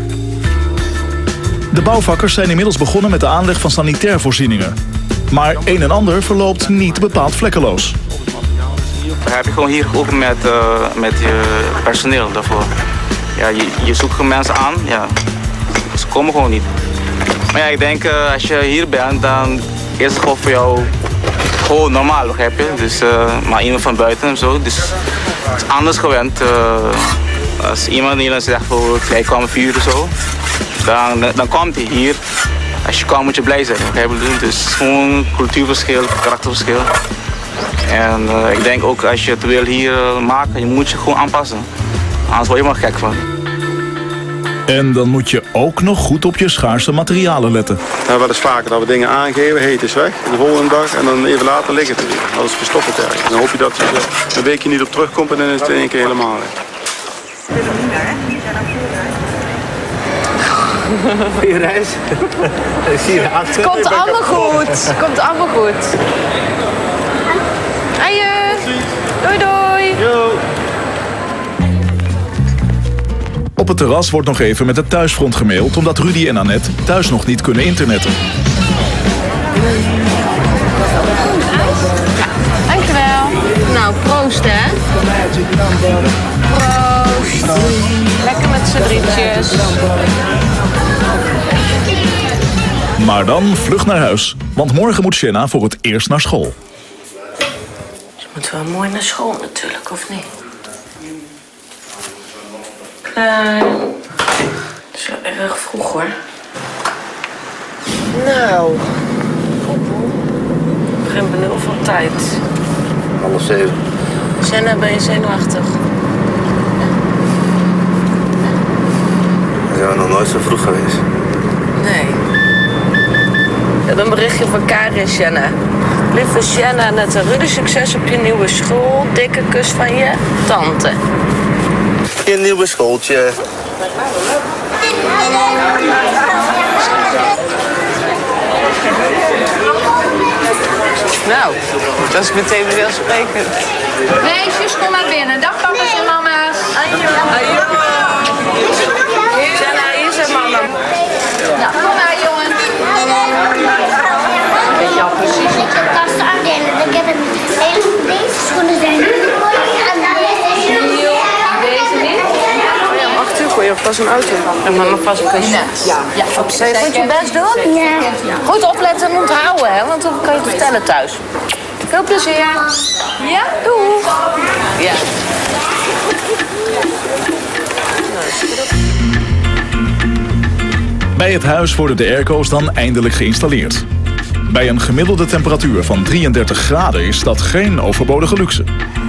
De bouwvakkers zijn inmiddels begonnen met de aanleg van sanitair voorzieningen. Maar een en ander verloopt niet bepaald vlekkeloos. Dan heb je gewoon hier ook met je personeel daarvoor. Ja, je zoekt gewoon mensen aan, ja, ze komen gewoon niet. Maar ja, ik denk als je hier bent, dan is het gewoon voor jou gewoon normaal, begrijp je? Dus, maar iemand van buiten en zo, dus het is anders gewend. Als iemand hier zegt voor hij kwam 4 uur of zo, dan komt hij hier. Als je kan moet je blij zijn, begrijp je? Dus het is gewoon cultuurverschil, karakterverschil. En ik denk ook als je het wil hier maken, je moet je gewoon aanpassen. Anders word je maar gek van. En dan moet je ook nog goed op je schaarse materialen letten. Nou, wel eens vaker dat we dingen aangeven, hey, het is weg, de volgende dag en dan even later ligt het er weer. Dat is verstoppen het eigenlijk. Dan hoop je dat je een weekje niet op terugkomt en dan is het in één keer helemaal weg. Goeie reis. Het komt allemaal goed. Het komt allemaal goed. Aie. Doei doei. Yo. Op het terras wordt nog even met het thuisfront gemaild, omdat Rudy en Annette thuis nog niet kunnen internetten. Dankjewel. Nou, proost hè. Proost. Lekker met z'n drietjes. Maar dan vlug naar huis, want morgen moet Shanna voor het eerst naar school. Ze moet wel mooi naar school natuurlijk, of niet? Dat is wel erg vroeg hoor. Nou. Ik begin benul van tijd. 6:30. Shanna, ben je zenuwachtig? We zijn nog nooit zo vroeg geweest. Nee. Ik heb een berichtje van Karin, Shanna. Lieve Shanna, net een Rudy, succes op je nieuwe school. Dikke kus van je tante. Je nieuwe schooltje. Nou, dat is meteen weer sprekend. Meisjes, kom maar binnen. Dag papa's en mama's. Shanna, hier zijn mama. Nou, kom maar jongen. Weet je al precies wat je kasten afdelen. Ik heb een hele deze schoenen zijn. Kon je vast een auto en mama vast een kusje. Ja. Zou je goed je best doen? Ja. Goed opletten en onthouden, hè? Want dan kan je het vertellen thuis. Veel plezier. Ja, doei. Ja. Bij het huis worden de airco's dan eindelijk geïnstalleerd. Bij een gemiddelde temperatuur van 33 graden is dat geen overbodige luxe.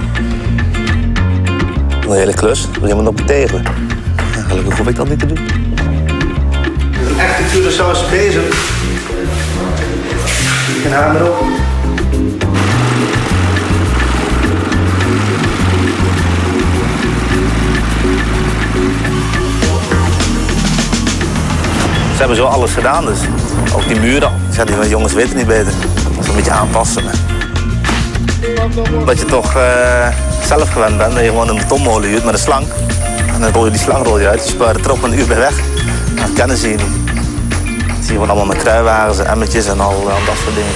Een hele klus, wil je me nog tegen? Gelukkig hoef ik dat niet te doen. Een echte Curaçaose bezem. Een hamer op. Ze hebben zo alles gedaan, dus ook die muren. Ik zei, die jongens weten niet beter. Dat is een beetje aanpassen. Dat je toch zelf gewend bent, dat je gewoon een betonmolen huurt met een slang. En dan rol je die slang uit, je spuit het erop en een uur bij weg. Dat kennen ze hier niet. Dat zie je gewoon allemaal met kruiwagens en emmertjes en al dat soort dingen.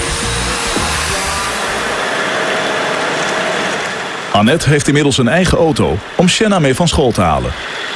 Annette heeft inmiddels een eigen auto om Shanna mee van school te halen.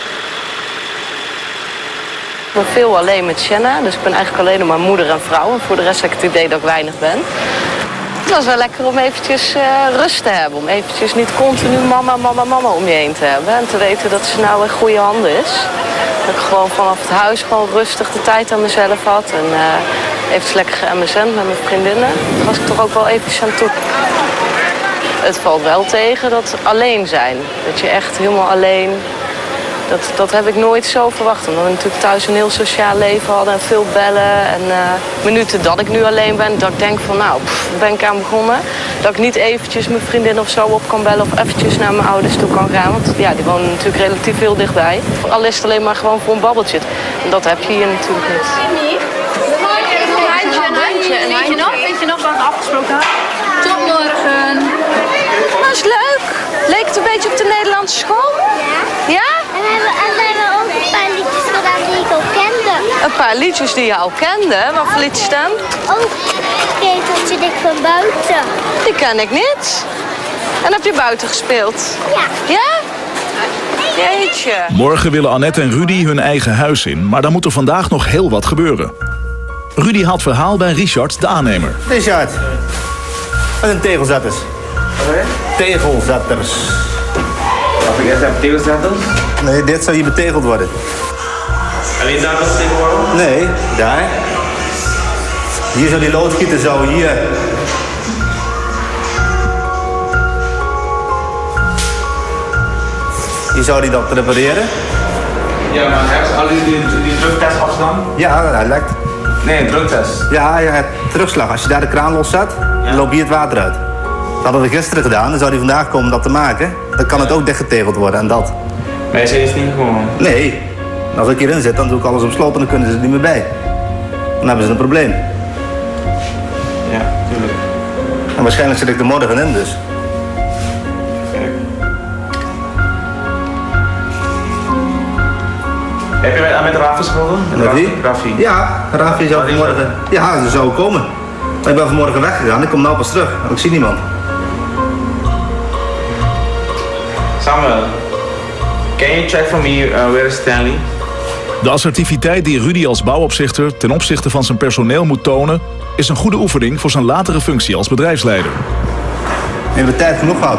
Ik ben veel alleen met Shanna, dus ik ben eigenlijk alleen nog maar moeder en vrouw. En voor de rest heb ik het idee dat ik weinig ben. Het was wel lekker om eventjes rust te hebben. Om eventjes niet continu mama om je heen te hebben. En te weten dat ze nou in goede handen is. Dat ik gewoon vanaf het huis gewoon rustig de tijd aan mezelf had. En eventjes lekker ge-MSN'd met mijn vriendinnen. Daar was ik toch ook wel eventjes aan toe. Het valt wel tegen dat alleen zijn. Dat je echt helemaal alleen Dat heb ik nooit zo verwacht. Omdat we natuurlijk thuis een heel sociaal leven hadden en veel bellen. En minuten dat ik nu alleen ben, dat ik denk van ben ik aan begonnen. Dat ik niet eventjes mijn vriendin of zo op kan bellen of eventjes naar mijn ouders toe kan gaan. Want ja, die wonen natuurlijk relatief heel dichtbij. Al is het alleen maar gewoon voor een babbeltje. En dat heb je hier natuurlijk niet. Een handje nog? Weet je nog wat we afgesproken hadden? Tot morgen. Dat is leuk. Leek het een beetje op de Nederlandse school? Ja? En we hebben ook een paar liedjes gedaan die ik al kende. Een paar liedjes die je al kende? Wat voor liedjes dan? Ook Keteltje dik van buiten. Die ken ik niet. En heb je buiten gespeeld? Ja. Ja? Jeetje. Morgen willen Annette en Rudy hun eigen huis in, maar dan moet er vandaag nog heel wat gebeuren. Rudy haalt verhaal bij Richard, de aannemer. Richard, wat zijn tegelzetters? Tegelzetters. Wat ik eerst heb, tegelzetters? Nee, dit zou hier betegeld worden. Alleen daar was tegenwoordig? Nee, daar. Hier zou die loodgieter zo hier. Hier zou die dat repareren. Ja, maar hij heeft al die druktest afgedaan? Ja, hij lekt. Nee, een druktest. Ja, je hebt terugslag. Als je daar de kraan loszet, dan loopt hier het water uit. Dat hadden we gisteren gedaan, dan zou hij vandaag komen om dat te maken. Dan kan het ook dichtgetegeld worden en dat. Maar hij is niet gewoon? Nee. Als ik hierin zit, dan doe ik alles op slot en dan kunnen ze er niet meer bij. Dan hebben ze een probleem. Ja, tuurlijk. En waarschijnlijk zit ik er morgen in dus. Heb je met Rafi gesproken? Met wie? Rafi. Ja, Rafi zou vanmorgen... Ja, ze zou komen. Maar ik ben vanmorgen weggegaan, ik kom nou pas terug. Ik zie niemand. Samuel, can you check for me where is Stanley? De assertiviteit die Rudy als bouwopzichter ten opzichte van zijn personeel moet tonen, is een goede oefening voor zijn latere functie als bedrijfsleider. Hebben we tijd genoeg gehad?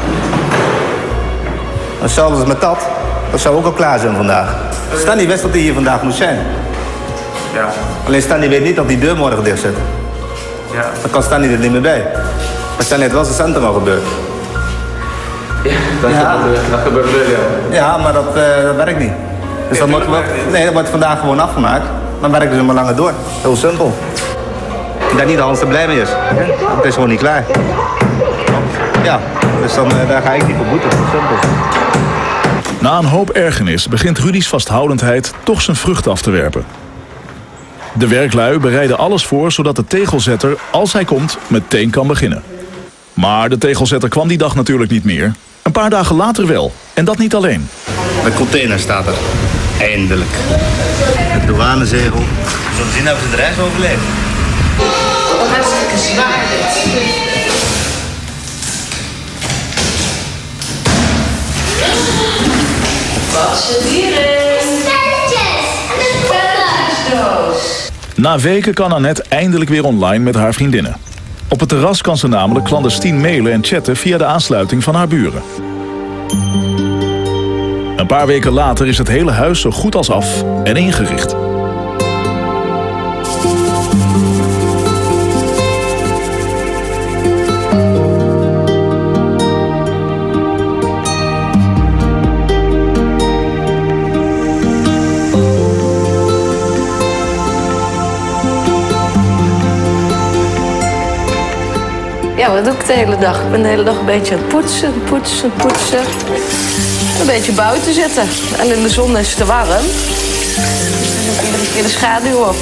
Hetzelfde als met dat zou ook al klaar zijn vandaag. Stanley wist dat hij hier vandaag moest zijn. Ja. Alleen Stanley weet niet dat die deur morgen dicht zit. Ja. Dan kan Stanley er niet meer bij. Maar Stanley heeft wel zijn centen al gebeurd. Ja, dat gebeurt wel, ja. Ja, maar dat werkt niet. Dus dat wordt vandaag gewoon afgemaakt. Dan werken ze maar langer door. Heel simpel. Ik denk niet dat Hans er blij mee is. Het is gewoon niet klaar. Ja, dus dan daar ga ik niet voor boeten. Simpel. Na een hoop ergernis begint Rudy's vasthoudendheid toch zijn vruchten af te werpen. De werklui bereiden alles voor zodat de tegelzetter, als hij komt, meteen kan beginnen. Maar de tegelzetter kwam die dag natuurlijk niet meer. Een paar dagen later wel. En dat niet alleen. De container staat er. Eindelijk. Het douanezegel. Zo te zien hebben ze de reis overleefd. Wat hartstikke zwaar dit. Wat zit hierin? Spelletjes! En een spelletjesdoos. Na weken kan Annette eindelijk weer online met haar vriendinnen. Op het terras kan ze namelijk clandestien mailen en chatten via de aansluiting van haar buren. Een paar weken later is het hele huis zo goed als af en ingericht. Ja, wat doe ik de hele dag? Ik ben de hele dag een beetje aan het poetsen. Een beetje buiten zitten. En in de zon is het te warm. Dan zet ik iedere keer de schaduw op.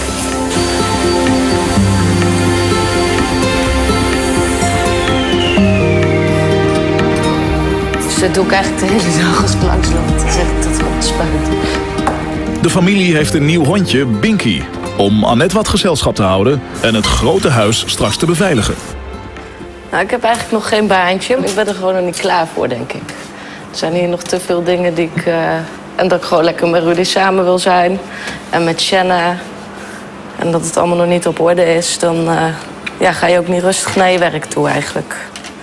Dus dat doe ik eigenlijk de hele dag als ik langsloop. Dan zeg ik dat het spuit. De familie heeft een nieuw hondje, Binky, om Annette wat gezelschap te houden en het grote huis straks te beveiligen. Nou, ik heb eigenlijk nog geen baantje. Ik ben er gewoon nog niet klaar voor, denk ik. Er zijn hier nog te veel dingen die ik... En dat ik gewoon lekker met Rudy samen wil zijn. En met Shanna. En dat het allemaal nog niet op orde is. Dan ga je ook niet rustig naar je werk toe, eigenlijk.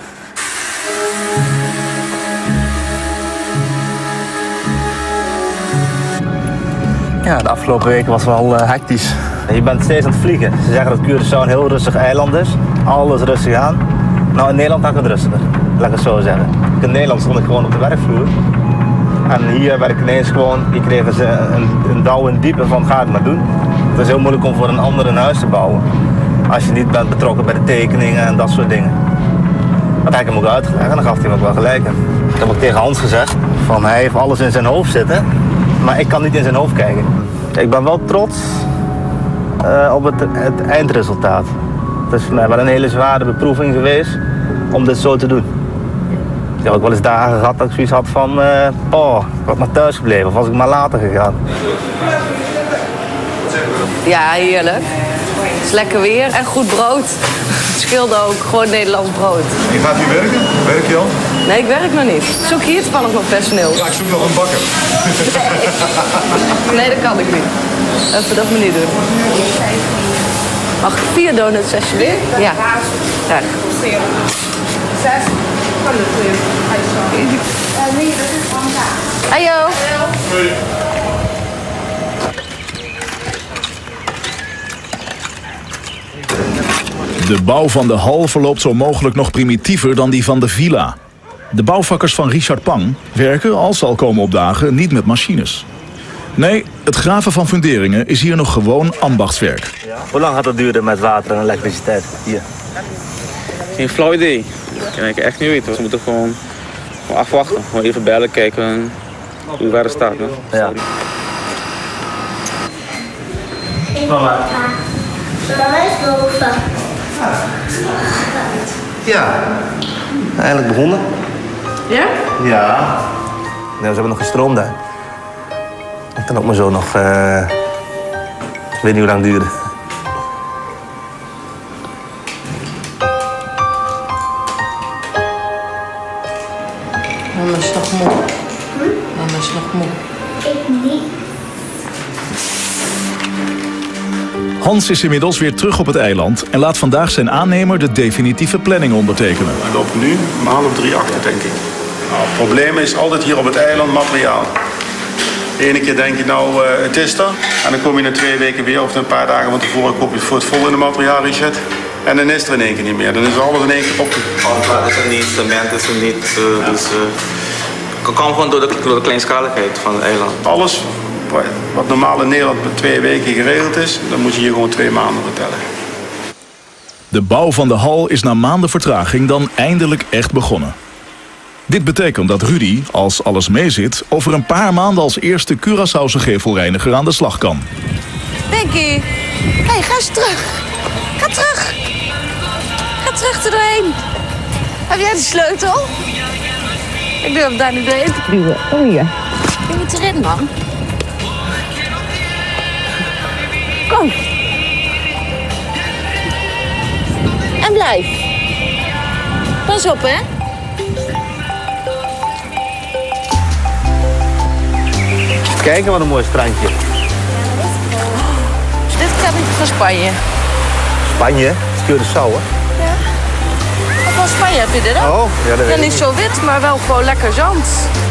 Ja, de afgelopen weken was wel hectisch. Je bent steeds aan het vliegen. Ze zeggen dat Curaçao een heel rustig eiland is. Alles rustig aan. Nou, in Nederland had ik het rustiger. Laat ik het zo zeggen. In Nederland stond ik gewoon op de werkvloer. En hier werd ik ineens gewoon, hier kregen ze een douw in diepe van ga het maar doen. Het is heel moeilijk om voor een ander een huis te bouwen. Als je niet bent betrokken bij de tekeningen en dat soort dingen. Dat heb ik hem ook uitgelegd en dan gaf hij hem ook wel gelijk. Ik heb ook tegen Hans gezegd, van hij heeft alles in zijn hoofd zitten, maar ik kan niet in zijn hoofd kijken. Ik ben wel trots op het eindresultaat. Het is voor mij wel een hele zware beproeving geweest om dit zo te doen. Ik heb ook wel eens dagen gehad dat ik zoiets had van, ik was maar thuis gebleven of was ik maar later gegaan. Ja, heerlijk. Het is lekker weer en goed brood. Het scheelde ook, gewoon Nederlands brood. Je gaat hier werken? Werk je al? Nee, ik werk nog niet. Zoek hier toevallig nog personeel. Ja, ik zoek nog een bakker. Nee, dat kan ik niet. Even dat me niet doen. Mag ik 4 donuts alsjeblieft? Ja. Graag. 6. Hallo. De bouw van de hal verloopt zo mogelijk nog primitiever dan die van de villa. De bouwvakkers van Richard Pang werken, als ze al komen opdagen, niet met machines. Nee, het graven van funderingen is hier nog gewoon ambachtswerk. Hoe lang gaat het duren met water en elektriciteit hier? Geen flauw idee. Dat kan ik echt niet weten. We moeten gewoon afwachten. Gewoon even bellen, kijken hoe waar het staat. Hè? Ja. Mama is boven. Ja, eindelijk begonnen. Ja? Ja. Nee, we hebben nog gestroomd daar. Ik kan ook maar zo nog, ik weet niet hoe lang duren. Mama is nog moe. Mama is nog moe. Ik niet. Hans is inmiddels weer terug op het eiland en laat vandaag zijn aannemer de definitieve planning ondertekenen. We lopen nu een maand of 3 achter, denk ik. Nou, het probleem is altijd hier op het eiland materiaal. De ene keer denk je nou, het is er. En dan kom je na 2 weken weer of een paar dagen van tevoren koop je het voor het volgende materiaal, Richard. En dan is er in één keer niet meer. Dan is alles in één keer opgekomen. Handvaart is er niet, cement is er niet. Dus het kan gewoon door de kleinschaligheid van het eiland. Alles wat normaal in Nederland met 2 weken geregeld is, dan moet je hier gewoon 2 maanden vertellen. De bouw van de hal is na maanden vertraging dan eindelijk echt begonnen. Dit betekent dat Rudy, als alles meezit, over een paar maanden als eerste Curaçaose gevelreiniger aan de slag kan. Pinky, hey, ga eens terug. Ga terug. Ga terug er doorheen. Heb jij de sleutel? Ik durf daar niet doorheen te duwen. Oh ja. Je moet erin, man. Kom. En blijf. Pas op, hè. Kijken, wat een mooi strandje. Dit camping van Spanje. Spanje? Het is Curaçao, hè? Ja. Van Spanje heb je dit ook? Oh, ja, dat weet ik niet zo wit, maar wel gewoon lekker zand.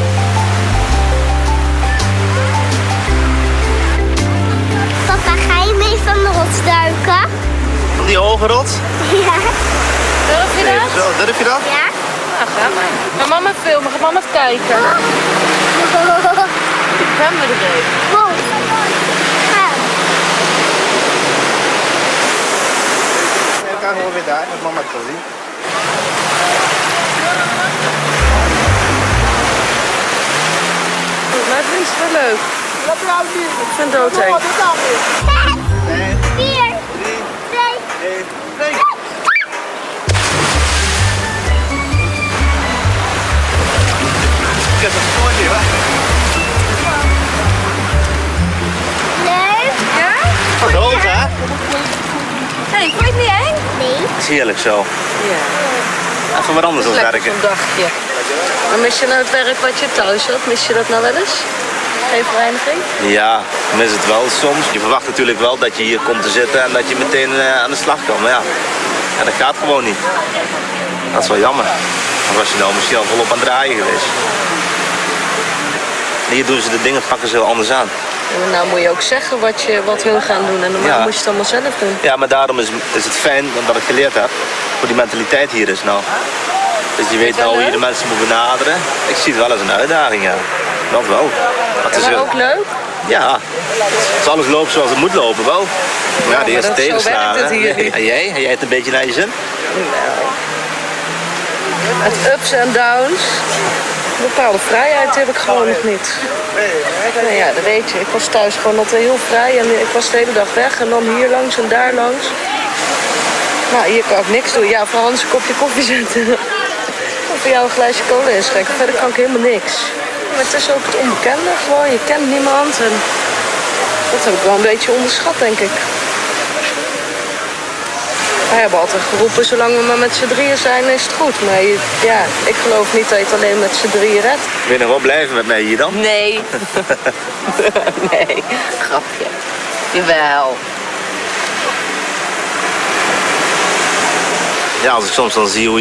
Papa, ga je mee van de rots duiken? Van die hoge rots? Ja. Durf je dat? Zo, durf je dat? Ja. Nou, ga maar. Ga mama filmen, ga mama kijken. Ik ben er een. Wow. Ik ga gewoon weer daar, dat mama het kan zien. Mij vind het wel leuk. Ik vind het doodeng. 4, 3, 2, 1. Ik heb een spoortje, hè? Leuk. Ja? Wat hoog, hè? Hey, vond je het niet eng? Nee. Het is heerlijk zo. Ja. Even wat anders Dat op is lekker werken. zo'n dagje. Maar mis je nou het werk wat je thuis had? Mis je dat nou wel eens? Geen vereniging? Ja, ik mis het wel soms. Je verwacht natuurlijk wel dat je hier komt te zitten en dat je meteen aan de slag kan. Maar ja, dat gaat gewoon niet. Dat is wel jammer. Dan was je nou misschien al volop aan het draaien geweest. Hier doen ze de dingen, pakken ze heel anders aan. En nou moet je ook zeggen wat hun gaan doen. En normaal moet je het allemaal zelf doen. Ja, maar daarom is het fijn dat ik geleerd heb hoe die mentaliteit hier is nou. Dus je weet nou hoe je de mensen moet benaderen. Ik zie het wel als een uitdaging, ja. Dat wel. Maar ook leuk? Ja, als alles loopt zoals het moet lopen wel. Maar ja, de eerste tegenslagen. En jij? En jij het een beetje naar je zin? Het ups en downs. Een bepaalde vrijheid heb ik gewoon nog niet. Nou ja, dat weet je. Ik was thuis gewoon altijd heel vrij en ik was de hele dag weg en dan hier langs en daar langs. Nou, hier kan ik niks doen. Ja, voor Hans een kopje koffie zetten. Of voor jou een glaasje cola inschenken. Verder kan ik helemaal niks. Maar het is ook het onbekende gewoon. Je kent niemand en dat heb ik wel een beetje onderschat, denk ik. Wij hebben altijd geroepen, zolang we maar met z'n drieën zijn, is het goed. Maar ja, ik geloof niet dat je het alleen met z'n drieën redt. Wil je nog wel blijven met mij hier dan? Nee. Nee, grapje. Jawel. Ja, als ik soms dan zie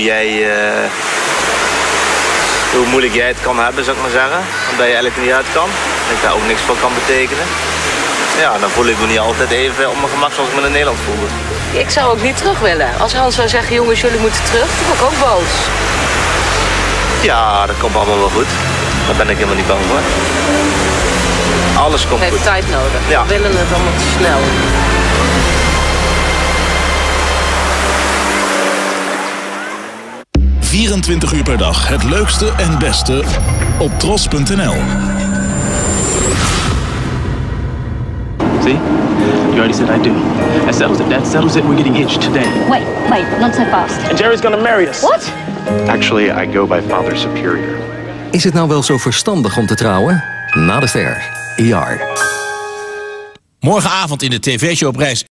hoe moeilijk jij het kan hebben, zou ik maar zeggen. Omdat je eigenlijk niet uit kan. Dat ik daar ook niks voor kan betekenen. Ja, dan voel ik me niet altijd even op mijn gemak zoals ik me in Nederland voelde. Ik zou ook niet terug willen. Als Hans zou zeggen, jongens, jullie moeten terug, dan word ik ook boos. Ja, dat komt allemaal wel goed. Daar ben ik helemaal niet bang voor. Alles komt goed. Het heeft tijd nodig. Ja. We willen het allemaal te snel. ...24 uur per dag het leukste en beste op tros.nl. See? You already said I do. That settles it. That settles it. We're getting hitched today. Wait, not so fast. And Jerry's gonna marry us. What? Actually, I go by Father Superior. Is het nou wel zo verstandig om te trouwen? Na de ster. ER. Morgenavond in de tv-show op reis